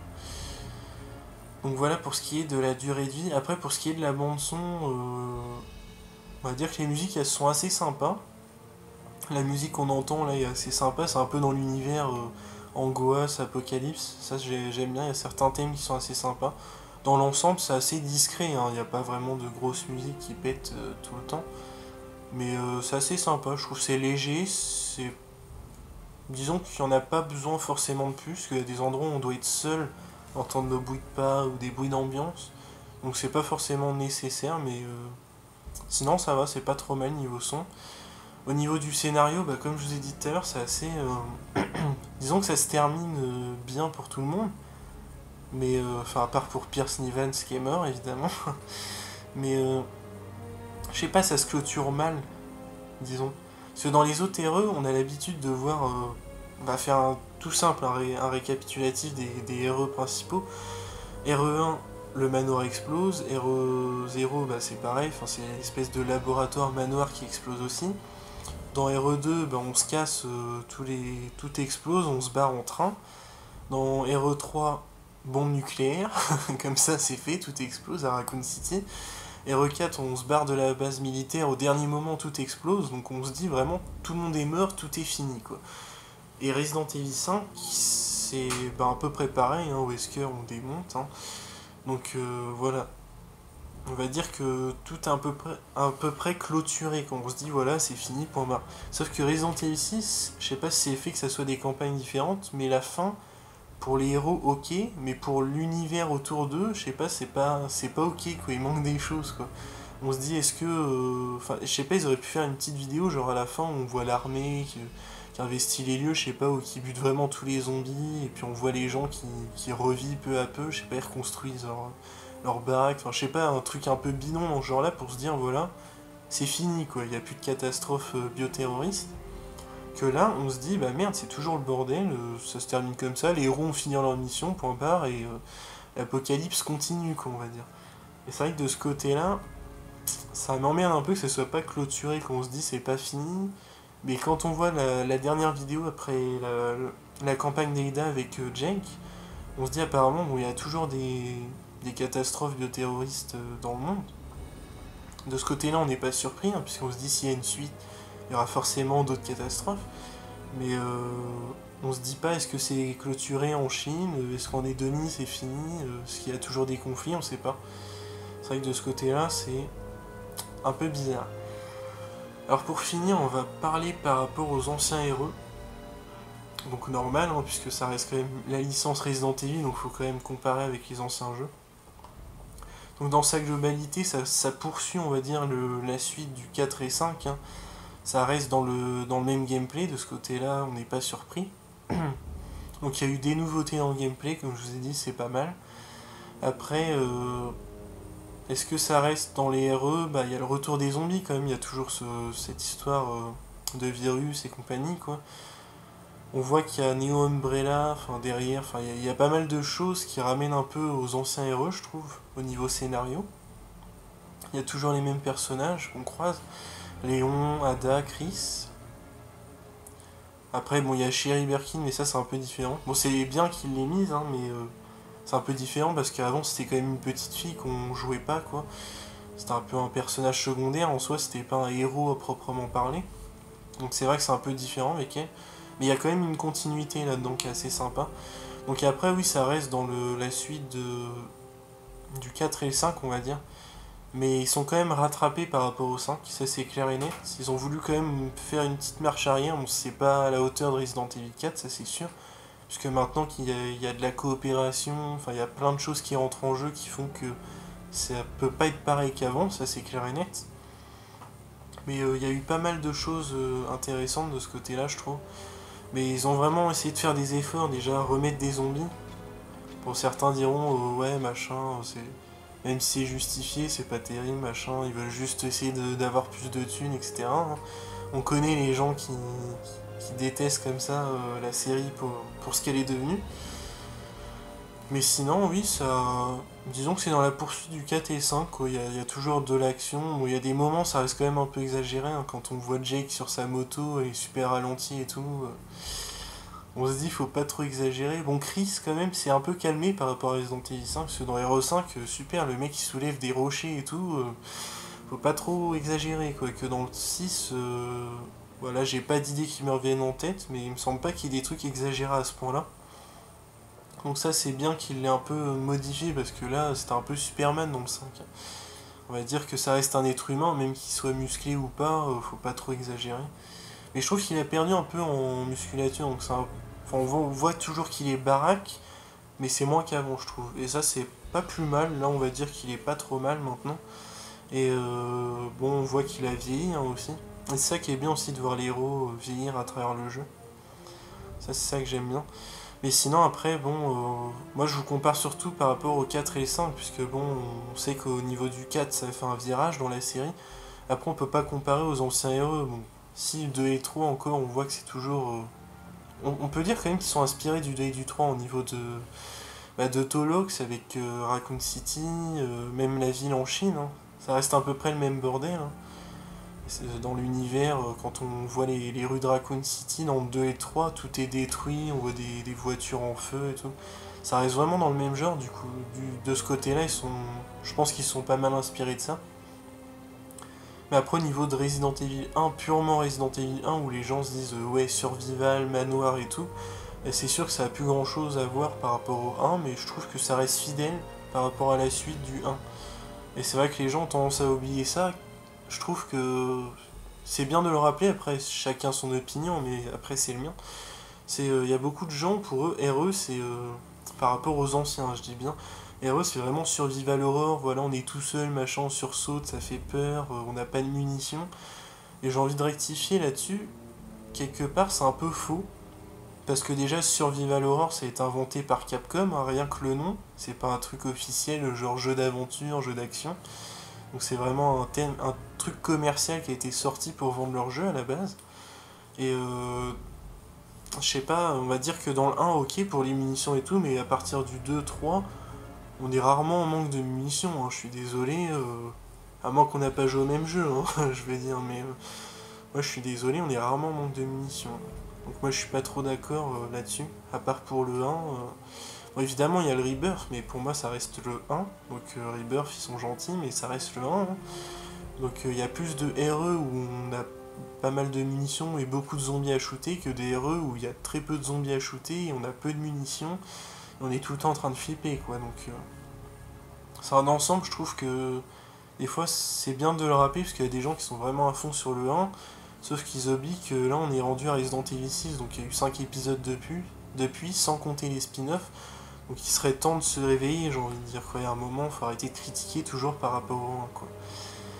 S1: Donc voilà pour ce qui est de la durée de vie. Après pour ce qui est de la bande son, on va dire que les musiques elles sont assez sympas. La musique qu'on entend là est assez sympa, c'est un peu dans l'univers Angoisse, Apocalypse, ça j'aime bien, il y a certains thèmes qui sont assez sympas. Dans l'ensemble, c'est assez discret, hein. Il n'y a pas vraiment de grosse musique qui pète tout le temps. Mais c'est assez sympa, je trouve que c'est léger, disons qu'il n'y en a pas besoin forcément de plus, parce qu'il y a des endroits où on doit être seul, entendre nos bruits de pas ou des bruits d'ambiance. Donc c'est pas forcément nécessaire, mais sinon ça va, c'est pas trop mal niveau son. Au niveau du scénario, bah, comme je vous ai dit tout à l'heure, c'est assez... disons que ça se termine bien pour tout le monde. Mais, enfin, à part pour Pierce Nivens qui est mort, évidemment. Mais, je sais pas, ça se clôture mal, disons. Parce que dans les autres RE, on a l'habitude de voir... on va faire tout simple, un récapitulatif des RE principaux. RE1, le manoir explose. RE0, bah, c'est pareil, enfin, c'est l'espèce de laboratoire manoir qui explose aussi. Dans RE2, bah, on se casse, tout explose, on se barre en train. Dans RE3... bombe nucléaire, comme ça c'est fait, tout explose à Raccoon City. RE4, on se barre de la base militaire, au dernier moment tout explose, donc on se dit vraiment tout le monde est mort, tout est fini quoi. Et Resident Evil 5, c'est bah, à peu près pareil, hein, Wesker on démonte, hein. Donc voilà. On va dire que tout est à peu près clôturé quand on se dit voilà c'est fini, point barre. Sauf que Resident Evil 6, je sais pas si c'est fait que ça soit des campagnes différentes, mais la fin... Pour les héros, ok, mais pour l'univers autour d'eux, je sais pas, c'est pas ok, quoi, il manque des choses, quoi. On se dit, est-ce que... Enfin, je sais pas, ils auraient pu faire une petite vidéo, genre à la fin, on voit l'armée qui investit les lieux, je sais pas, ou qui bute vraiment tous les zombies, et puis on voit les gens qui revivent peu à peu, je sais pas, ils reconstruisent leur baraque, enfin, je sais pas, un truc un peu bidon dans ce genre-là, pour se dire, voilà, c'est fini, quoi, il n'y a plus de catastrophe bioterroriste. Que là, on se dit, bah merde, c'est toujours le bordel, ça se termine comme ça, les héros ont fini leur mission, point barre, et l'apocalypse continue, quoi, on va dire. Et c'est vrai que de ce côté-là, ça m'emmerde un peu que ça soit pas clôturé, qu'on se dit c'est pas fini, mais quand on voit la dernière vidéo après la campagne d'Ada avec Jake, on se dit apparemment, bon, il y a toujours des catastrophes bioterroristes dans le monde. De ce côté-là, on n'est pas surpris, hein, puisqu'on se dit s'il y a une suite, il y aura forcément d'autres catastrophes, mais on se dit pas est-ce que c'est clôturé en Chine, est-ce qu'en Edonie c'est fini, est-ce qu'il y a toujours des conflits, on sait pas. C'est vrai que de ce côté-là, c'est un peu bizarre. Alors pour finir, on va parler par rapport aux anciens héros. Donc normal, hein, puisque ça reste quand même la licence Resident Evil, donc il faut quand même comparer avec les anciens jeux. Donc dans sa globalité, ça poursuit, on va dire, la suite du 4 et 5, hein. ça reste dans le même gameplay, de ce côté-là, on n'est pas surpris. Donc il y a eu des nouveautés dans le gameplay, comme je vous ai dit, c'est pas mal. Après, est-ce que ça reste dans les RE? Bah, il y a le retour des zombies quand même, il y a toujours cette histoire de virus et compagnie, quoi. On voit qu'il y a Neo Umbrella, enfin derrière, enfin il y a pas mal de choses qui ramènent un peu aux anciens RE, je trouve, au niveau scénario. Il y a toujours les mêmes personnages qu'on croise, Léon, Ada, Chris. Après, bon, il y a Sherry Birkin, mais ça c'est un peu différent. Bon, c'est bien qu'il l'ait mise, hein, mais c'est un peu différent parce qu'avant c'était quand même une petite fille qu'on jouait pas, quoi. C'était un peu un personnage secondaire, en soi c'était pas un héros à proprement parler. Donc c'est vrai que c'est un peu différent avec elle. Mais il y a quand même une continuité là-dedans qui est assez sympa. Donc après, oui, ça reste dans la suite du 4 et le 5, on va dire. Mais ils sont quand même rattrapés par rapport au 5, ça c'est clair et net. Ils ont voulu quand même faire une petite marche arrière. Bon, c'est pas à la hauteur de Resident Evil 4, ça c'est sûr. Puisque maintenant qu'il y a de la coopération, enfin il y a plein de choses qui rentrent en jeu qui font que ça peut pas être pareil qu'avant, ça c'est clair et net. Mais il y a eu pas mal de choses intéressantes de ce côté-là, je trouve. Mais ils ont vraiment essayé de faire des efforts, déjà remettre des zombies. Pour certains diront, ouais, machin, même si c'est justifié, c'est pas terrible, machin, ils veulent juste essayer d'avoir plus de thunes, etc. Hein. On connaît les gens qui détestent comme ça la série pour ce qu'elle est devenue. Mais sinon, oui, ça... Disons que c'est dans la poursuite du 4 et 5, quoi. Il y a toujours de l'action. Bon, il y a des moments, ça reste quand même un peu exagéré, hein, quand on voit Jake sur sa moto, il est super ralenti et tout. On se dit, faut pas trop exagérer. Bon, Chris, quand même, c'est un peu calmé par rapport à Resident Evil 5, parce que dans Hero 5, super, le mec il soulève des rochers et tout. Faut pas trop exagérer, quoi. Que dans le 6, voilà, j'ai pas d'idée qui me reviennent en tête, mais il me semble pas qu'il y ait des trucs exagérés à ce point-là. Donc ça c'est bien qu'il l'ait un peu modifié parce que là c'était un peu Superman dans le 5. On va dire que ça reste un être humain, même qu'il soit musclé ou pas, faut pas trop exagérer. Mais je trouve qu'il a perdu un peu en musculature, donc enfin, on voit toujours qu'il est baraque, mais c'est moins qu'avant je trouve. Et ça c'est pas plus mal, là on va dire qu'il est pas trop mal maintenant. Et bon on voit qu'il a vieilli hein, aussi. Et c'est ça qui est bien aussi de voir les héros vieillir à travers le jeu. Ça c'est ça que j'aime bien. Mais sinon après, bon, moi je vous compare surtout par rapport au 4 et le 5, puisque bon, on sait qu'au niveau du 4 ça fait un virage dans la série. Après on peut pas comparer aux anciens héros, bon, si 2 et 3 encore, on voit que c'est toujours... on peut dire quand même qu'ils sont inspirés du 2 et du 3 au niveau de Tolox avec Raccoon City, même la ville en Chine, hein. Ça reste à peu près le même bordel, hein. Dans l'univers, quand on voit les rues de Raccoon City, dans le 2 et 3, tout est détruit, on voit des voitures en feu et tout. Ça reste vraiment dans le même genre, du coup, de ce côté-là, je pense qu'ils sont pas mal inspirés de ça. Mais après, au niveau de Resident Evil 1, purement Resident Evil 1, où les gens se disent, ouais, survival, manoir et tout, c'est sûr que ça a plus grand-chose à voir par rapport au 1, mais je trouve que ça reste fidèle par rapport à la suite du 1. Et c'est vrai que les gens ont tendance à oublier ça. Je trouve que c'est bien de le rappeler, après chacun son opinion, mais après c'est le mien. Il y a beaucoup de gens, pour eux, RE c'est par rapport aux anciens, je dis bien. RE c'est vraiment survival horror, voilà on est tout seul, machin, on sursaute, ça fait peur, on n'a pas de munitions. Et j'ai envie de rectifier là-dessus, quelque part c'est un peu faux. Parce que déjà survival horror ça a été inventé par Capcom, hein, rien que le nom, c'est pas un truc officiel, genre jeu d'aventure, jeu d'action. Donc c'est vraiment un truc commercial qui a été sorti pour vendre leur jeu à la base. Et je sais pas, on va dire que dans le 1, ok pour les munitions et tout, mais à partir du 2, 3, on est rarement en manque de munitions, hein. Je suis désolé, à moins qu'on n'a pas joué au même jeu, hein, je vais dire, mais moi je suis désolé, on est rarement en manque de munitions. Donc moi je suis pas trop d'accord là-dessus, à part pour le 1. Bon, évidemment, il y a le Rebirth, mais pour moi, ça reste le 1. Donc, Rebirth, ils sont gentils, mais ça reste le 1. Hein. Donc, il y a plus de RE où on a pas mal de munitions et beaucoup de zombies à shooter que des RE où il y a très peu de zombies à shooter et on a peu de munitions. Et on est tout le temps en train de flipper, quoi. Donc, c'est un ensemble, je trouve que des fois, c'est bien de le rappeler, parce qu'il y a des gens qui sont vraiment à fond sur le 1. Sauf qu'ils oublient que là, on est rendu à Resident Evil 6, donc il y a eu 5 épisodes depuis sans compter les spin-offs. Donc il serait temps de se réveiller, j'ai envie de dire, quoi. Il y a un moment, il faut arrêter de critiquer toujours par rapport au 1, quoi.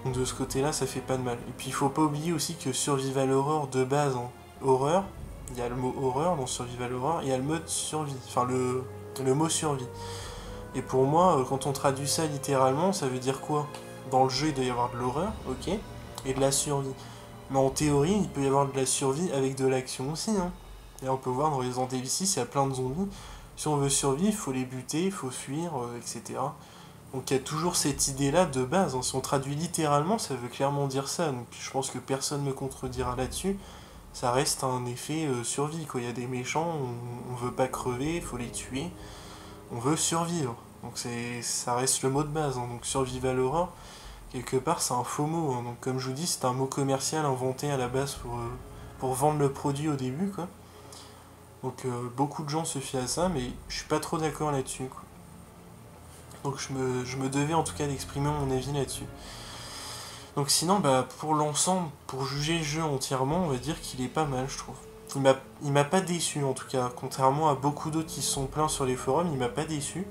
S1: Donc de ce côté-là, ça fait pas de mal. Et puis il faut pas oublier aussi que Survival Horror de base, hein, horreur, il y a le mot horreur dans Survival Horror, et il y a le mode survie, enfin le mot survie. Et pour moi, quand on traduit ça littéralement, ça veut dire quoi? Dans le jeu, il doit y avoir de l'horreur, ok, et de la survie. Mais en théorie, il peut y avoir de la survie avec de l'action aussi, hein. Et on peut voir dans Resident Evil 6, il y a plein de zombies. Si on veut survivre, il faut les buter, il faut fuir, etc. Donc il y a toujours cette idée-là de base, hein. Si on traduit littéralement, ça veut clairement dire ça. Donc je pense que personne ne me contredira là-dessus. Ça reste un effet survie, quoi. Il y a des méchants, on veut pas crever, il faut les tuer. On veut survivre. Donc ça reste le mot de base, hein. Donc Survival Horror, quelque part, c'est un faux mot, hein. Donc comme je vous dis, c'est un mot commercial inventé à la base pour vendre le produit au début, quoi. Donc beaucoup de gens se fient à ça, mais je suis pas trop d'accord là-dessus, quoi. Donc je me devais en tout cas d'exprimer mon avis là-dessus. Donc sinon, bah, pour l'ensemble, pour juger le jeu entièrement, on va dire qu'il est pas mal, je trouve. Il m'a pas déçu, en tout cas. Contrairement à beaucoup d'autres qui se sont plaints sur les forums, il m'a pas déçu.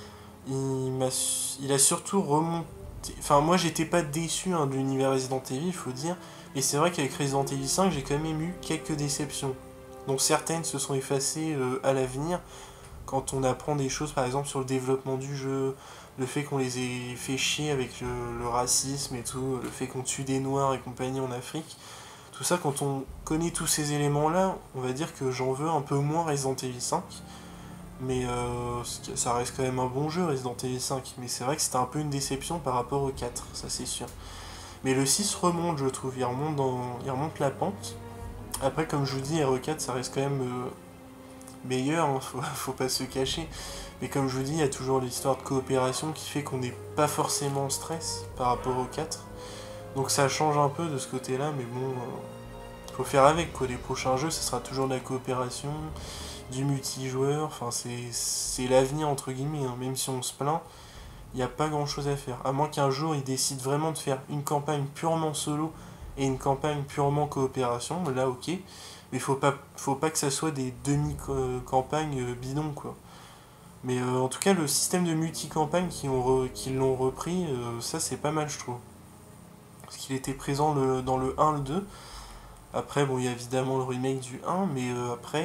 S1: Il a surtout remonté... Enfin, moi, j'étais pas déçu, hein, de l'univers Resident Evil, il faut dire. Et c'est vrai qu'avec Resident Evil 5, j'ai quand même eu quelques déceptions. Donc certaines se sont effacées à l'avenir, quand on apprend des choses, par exemple, sur le développement du jeu, le fait qu'on les ait fait chier avec le racisme et tout, le fait qu'on tue des noirs et compagnie en Afrique. Tout ça, quand on connaît tous ces éléments-là, on va dire que j'en veux un peu moins Resident Evil 5. Mais ça reste quand même un bon jeu, Resident Evil 5. Mais c'est vrai que c'était un peu une déception par rapport au 4, ça c'est sûr. Mais le 6 remonte, je trouve, il remonte la pente. Après, comme je vous dis, RE4, ça reste quand même meilleur, hein, faut pas se cacher. Mais comme je vous dis, il y a toujours l'histoire de coopération qui fait qu'on n'est pas forcément en stress par rapport au 4. Donc ça change un peu de ce côté-là, mais bon, faut faire avec, quoi. Les prochains jeux, ça sera toujours de la coopération, du multijoueur, enfin c'est l'avenir, entre guillemets, hein. Même si on se plaint, il n'y a pas grand-chose à faire. À moins qu'un jour, ils décident vraiment de faire une campagne purement solo et une campagne purement coopération, là ok, mais faut pas que ça soit des demi-campagnes bidons, quoi. Mais en tout cas, le système de multi-campagne qu'ils l'ont repris, ça c'est pas mal, je trouve. Parce qu'il était présent dans le 1, le 2. Après, bon, il y a évidemment le remake du 1, mais après,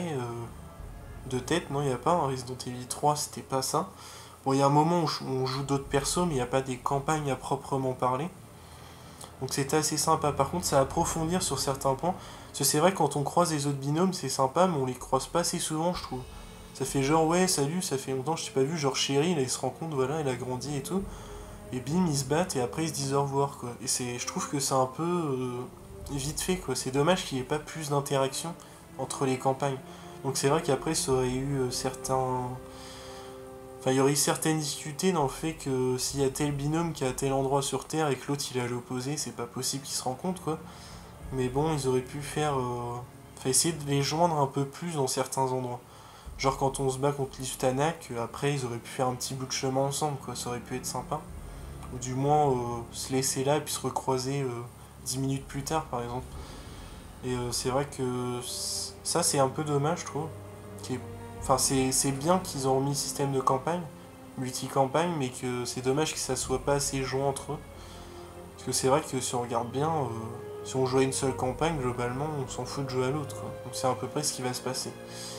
S1: de tête, non, il n'y a pas. Hein. Resident Evil 3, c'était pas ça. Bon, il y a un moment où on joue d'autres persos, mais il n'y a pas des campagnes à proprement parler. Donc c'était assez sympa. Par contre, ça approfondir sur certains points. Parce que c'est vrai que quand on croise les autres binômes, c'est sympa, mais on les croise pas assez souvent, je trouve. Ça fait genre, ouais, salut, ça fait longtemps que je t'ai pas vu, genre chérie, là, ils se rencontrent, voilà, elle a grandi et tout. Et bim, ils se battent et après ils se disent au revoir, quoi. Et je trouve que c'est un peu vite fait, quoi. C'est dommage qu'il n'y ait pas plus d'interaction entre les campagnes. Donc c'est vrai qu'après, ça aurait eu certains... Enfin, il y aurait eu certaines difficultés dans le fait que s'il y a tel binôme qui est à tel endroit sur Terre et que l'autre il est à l'opposé, c'est pas possible qu'ils se rencontrent, quoi. Mais bon, ils auraient pu faire... Enfin, essayer de les joindre un peu plus dans certains endroits. Genre quand on se bat contre l'Iftanak, après ils auraient pu faire un petit bout de chemin ensemble, quoi. Ça aurait pu être sympa. Ou du moins se laisser là et puis se recroiser 10 minutes plus tard, par exemple. Et c'est vrai que ça c'est un peu dommage, je trouve. Enfin, c'est bien qu'ils ont remis le système de campagne, multi-campagne, mais que c'est dommage que ça soit pas assez joint entre eux. Parce que c'est vrai que si on regarde bien, si on joue à une seule campagne, globalement, on s'en fout de jouer à l'autre, quoi. Donc c'est à peu près ce qui va se passer.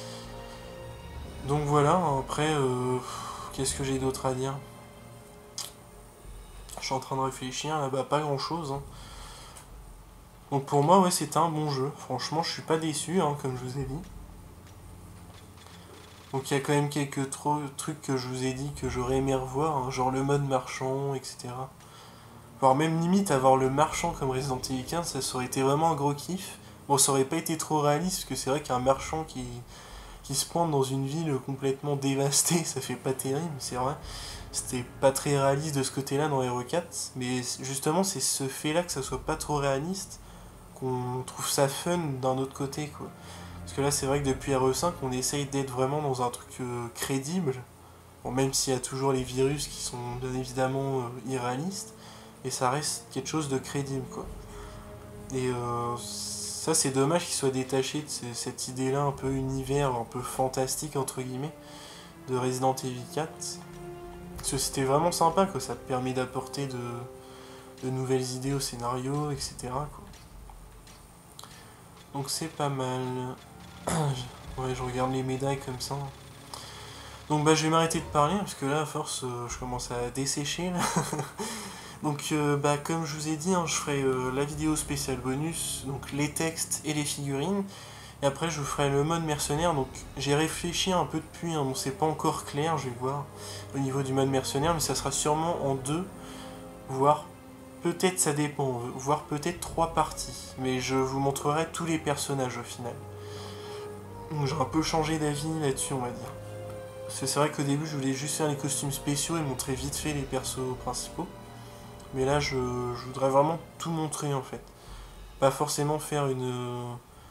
S1: Donc voilà, après, qu'est-ce que j'ai d'autre à dire? Je suis en train de réfléchir, là-bas, pas grand-chose, hein. Donc pour moi, ouais, c'était un bon jeu. Franchement, je suis pas déçu, hein, comme je vous ai dit. Donc il y a quand même quelques trucs que je vous ai dit que j'aurais aimé revoir, hein, genre le mode marchand, etc. Voire même limite avoir le marchand comme Resident Evil 15, ça aurait été vraiment un gros kiff. Bon, ça aurait pas été trop réaliste, parce que c'est vrai qu'un marchand qui se pointe dans une ville complètement dévastée, ça fait pas terrible, c'est vrai. C'était pas très réaliste de ce côté-là dans RE4, mais justement c'est ce fait-là que ça soit pas trop réaliste, qu'on trouve ça fun d'un autre côté, quoi. Parce que là, c'est vrai que depuis RE5, on essaye d'être vraiment dans un truc crédible. Bon, même s'il y a toujours les virus qui sont bien évidemment irréalistes. Et ça reste quelque chose de crédible, quoi. Et ça, c'est dommage qu'il soit détaché de cette idée-là, un peu univers, un peu fantastique, entre guillemets, de Resident Evil 4. Parce que c'était vraiment sympa, quoi. Ça permet d'apporter de nouvelles idées au scénario, etc. quoi. Donc c'est pas mal. Ouais, je regarde les médailles comme ça. Donc bah je vais m'arrêter de parler parce que là à force je commence à dessécher là. Donc bah comme je vous ai dit, hein, je ferai la vidéo spéciale bonus, donc les textes et les figurines. Et après je vous ferai le mode mercenaire. Donc j'ai réfléchi un peu depuis, hein, bon c'est pas encore clair, je vais voir au niveau du mode mercenaire, mais ça sera sûrement en 2, voire peut-être ça dépend, voire peut-être 3 parties. Mais je vous montrerai tous les personnages au final. Donc j'ai un peu changé d'avis là-dessus on va dire. Parce que c'est vrai qu'au début je voulais juste faire les costumes spéciaux et montrer vite fait les persos principaux. Mais là je voudrais vraiment tout montrer en fait. Pas forcément faire une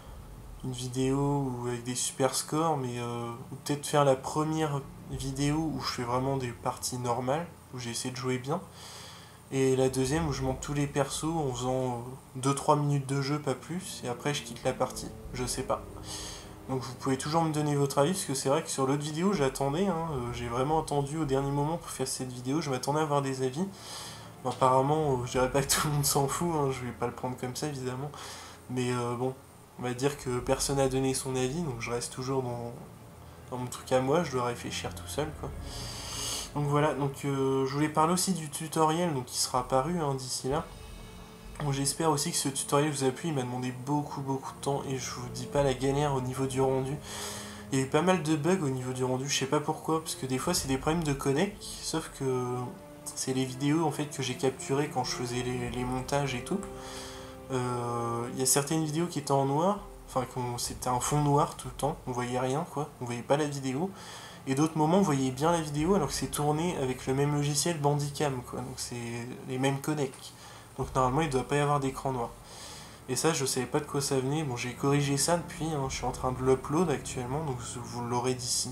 S1: vidéo avec des super scores, mais peut-être faire la première vidéo où je fais vraiment des parties normales, où j'ai essayé de jouer bien. Et la deuxième où je monte tous les persos en faisant 2-3 minutes de jeu, pas plus, et après je quitte la partie. Je sais pas. Donc vous pouvez toujours me donner votre avis, parce que c'est vrai que sur l'autre vidéo j'attendais, hein, j'ai vraiment attendu au dernier moment pour faire cette vidéo, je m'attendais à avoir des avis. Bon, apparemment, je dirais pas que tout le monde s'en fout, hein, je vais pas le prendre comme ça évidemment. Mais bon, on va dire que personne n'a donné son avis, donc je reste toujours dans mon truc à moi, je dois réfléchir tout seul quoi. Donc voilà, donc je voulais parler aussi du tutoriel donc, qui sera apparu hein, d'ici là. Donc j'espère aussi que ce tutoriel vous a plu, il m'a demandé beaucoup de temps et je vous dis pas la galère au niveau du rendu. Il y a eu pas mal de bugs au niveau du rendu, je sais pas pourquoi, parce que des fois c'est des problèmes de codec, sauf que c'est les vidéos en fait que j'ai capturées quand je faisais les montages et tout. Il y a certaines vidéos qui étaient en noir, enfin c'était un fond noir tout le temps, on voyait rien quoi, on voyait pas la vidéo. Et d'autres moments on voyait bien la vidéo alors que c'est tourné avec le même logiciel Bandicam quoi, donc c'est les mêmes codecs. Donc normalement il ne doit pas y avoir d'écran noir. Et ça je savais pas de quoi ça venait, bon j'ai corrigé ça depuis, hein, je suis en train de l'upload actuellement, donc vous l'aurez d'ici...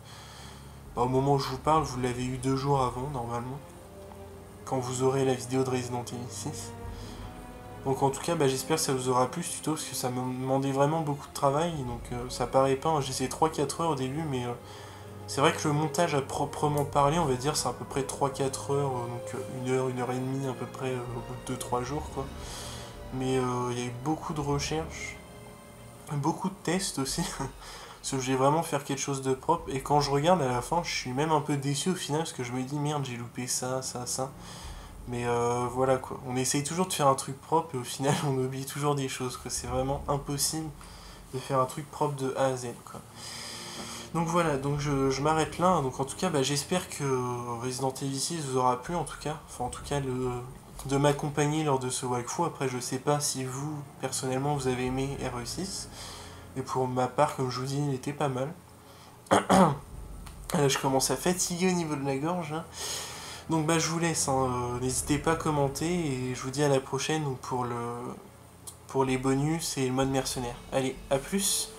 S1: au moment où je vous parle, vous l'avez eu 2 jours avant normalement. Quand vous aurez la vidéo de Resident Evil 6. Donc en tout cas bah, j'espère que ça vous aura plu ce tuto, parce que ça m'a demandé vraiment beaucoup de travail, donc ça paraît pas, hein, j'ai essayé 3-4 heures au début, mais... c'est vrai que le montage à proprement parler, on va dire, c'est à peu près 3-4 heures, donc 1 heure, 1 heure et demie à peu près au bout de 2-3 jours, quoi. Mais il y a eu beaucoup de recherches, beaucoup de tests aussi, parce que je voulais vraiment faire quelque chose de propre, et quand je regarde à la fin, je suis même un peu déçu au final, parce que je me dis, merde, j'ai loupé ça. Mais voilà, quoi. On essaye toujours de faire un truc propre, et au final, on oublie toujours des choses, quoi. C'est vraiment impossible de faire un truc propre de A à Z, quoi. Donc voilà, donc je m'arrête là, donc en tout cas bah, j'espère que Resident Evil 6 vous aura plu en tout cas, enfin en tout cas de m'accompagner lors de ce walkthrough. Après je sais pas si vous, personnellement, vous avez aimé RE6, et pour ma part, comme je vous dis, il était pas mal. Là je commence à fatiguer au niveau de la gorge, hein. Donc bah je vous laisse, hein, n'hésitez pas à commenter, et je vous dis à la prochaine donc, pour les bonus et le mode mercenaire. Allez, à plus.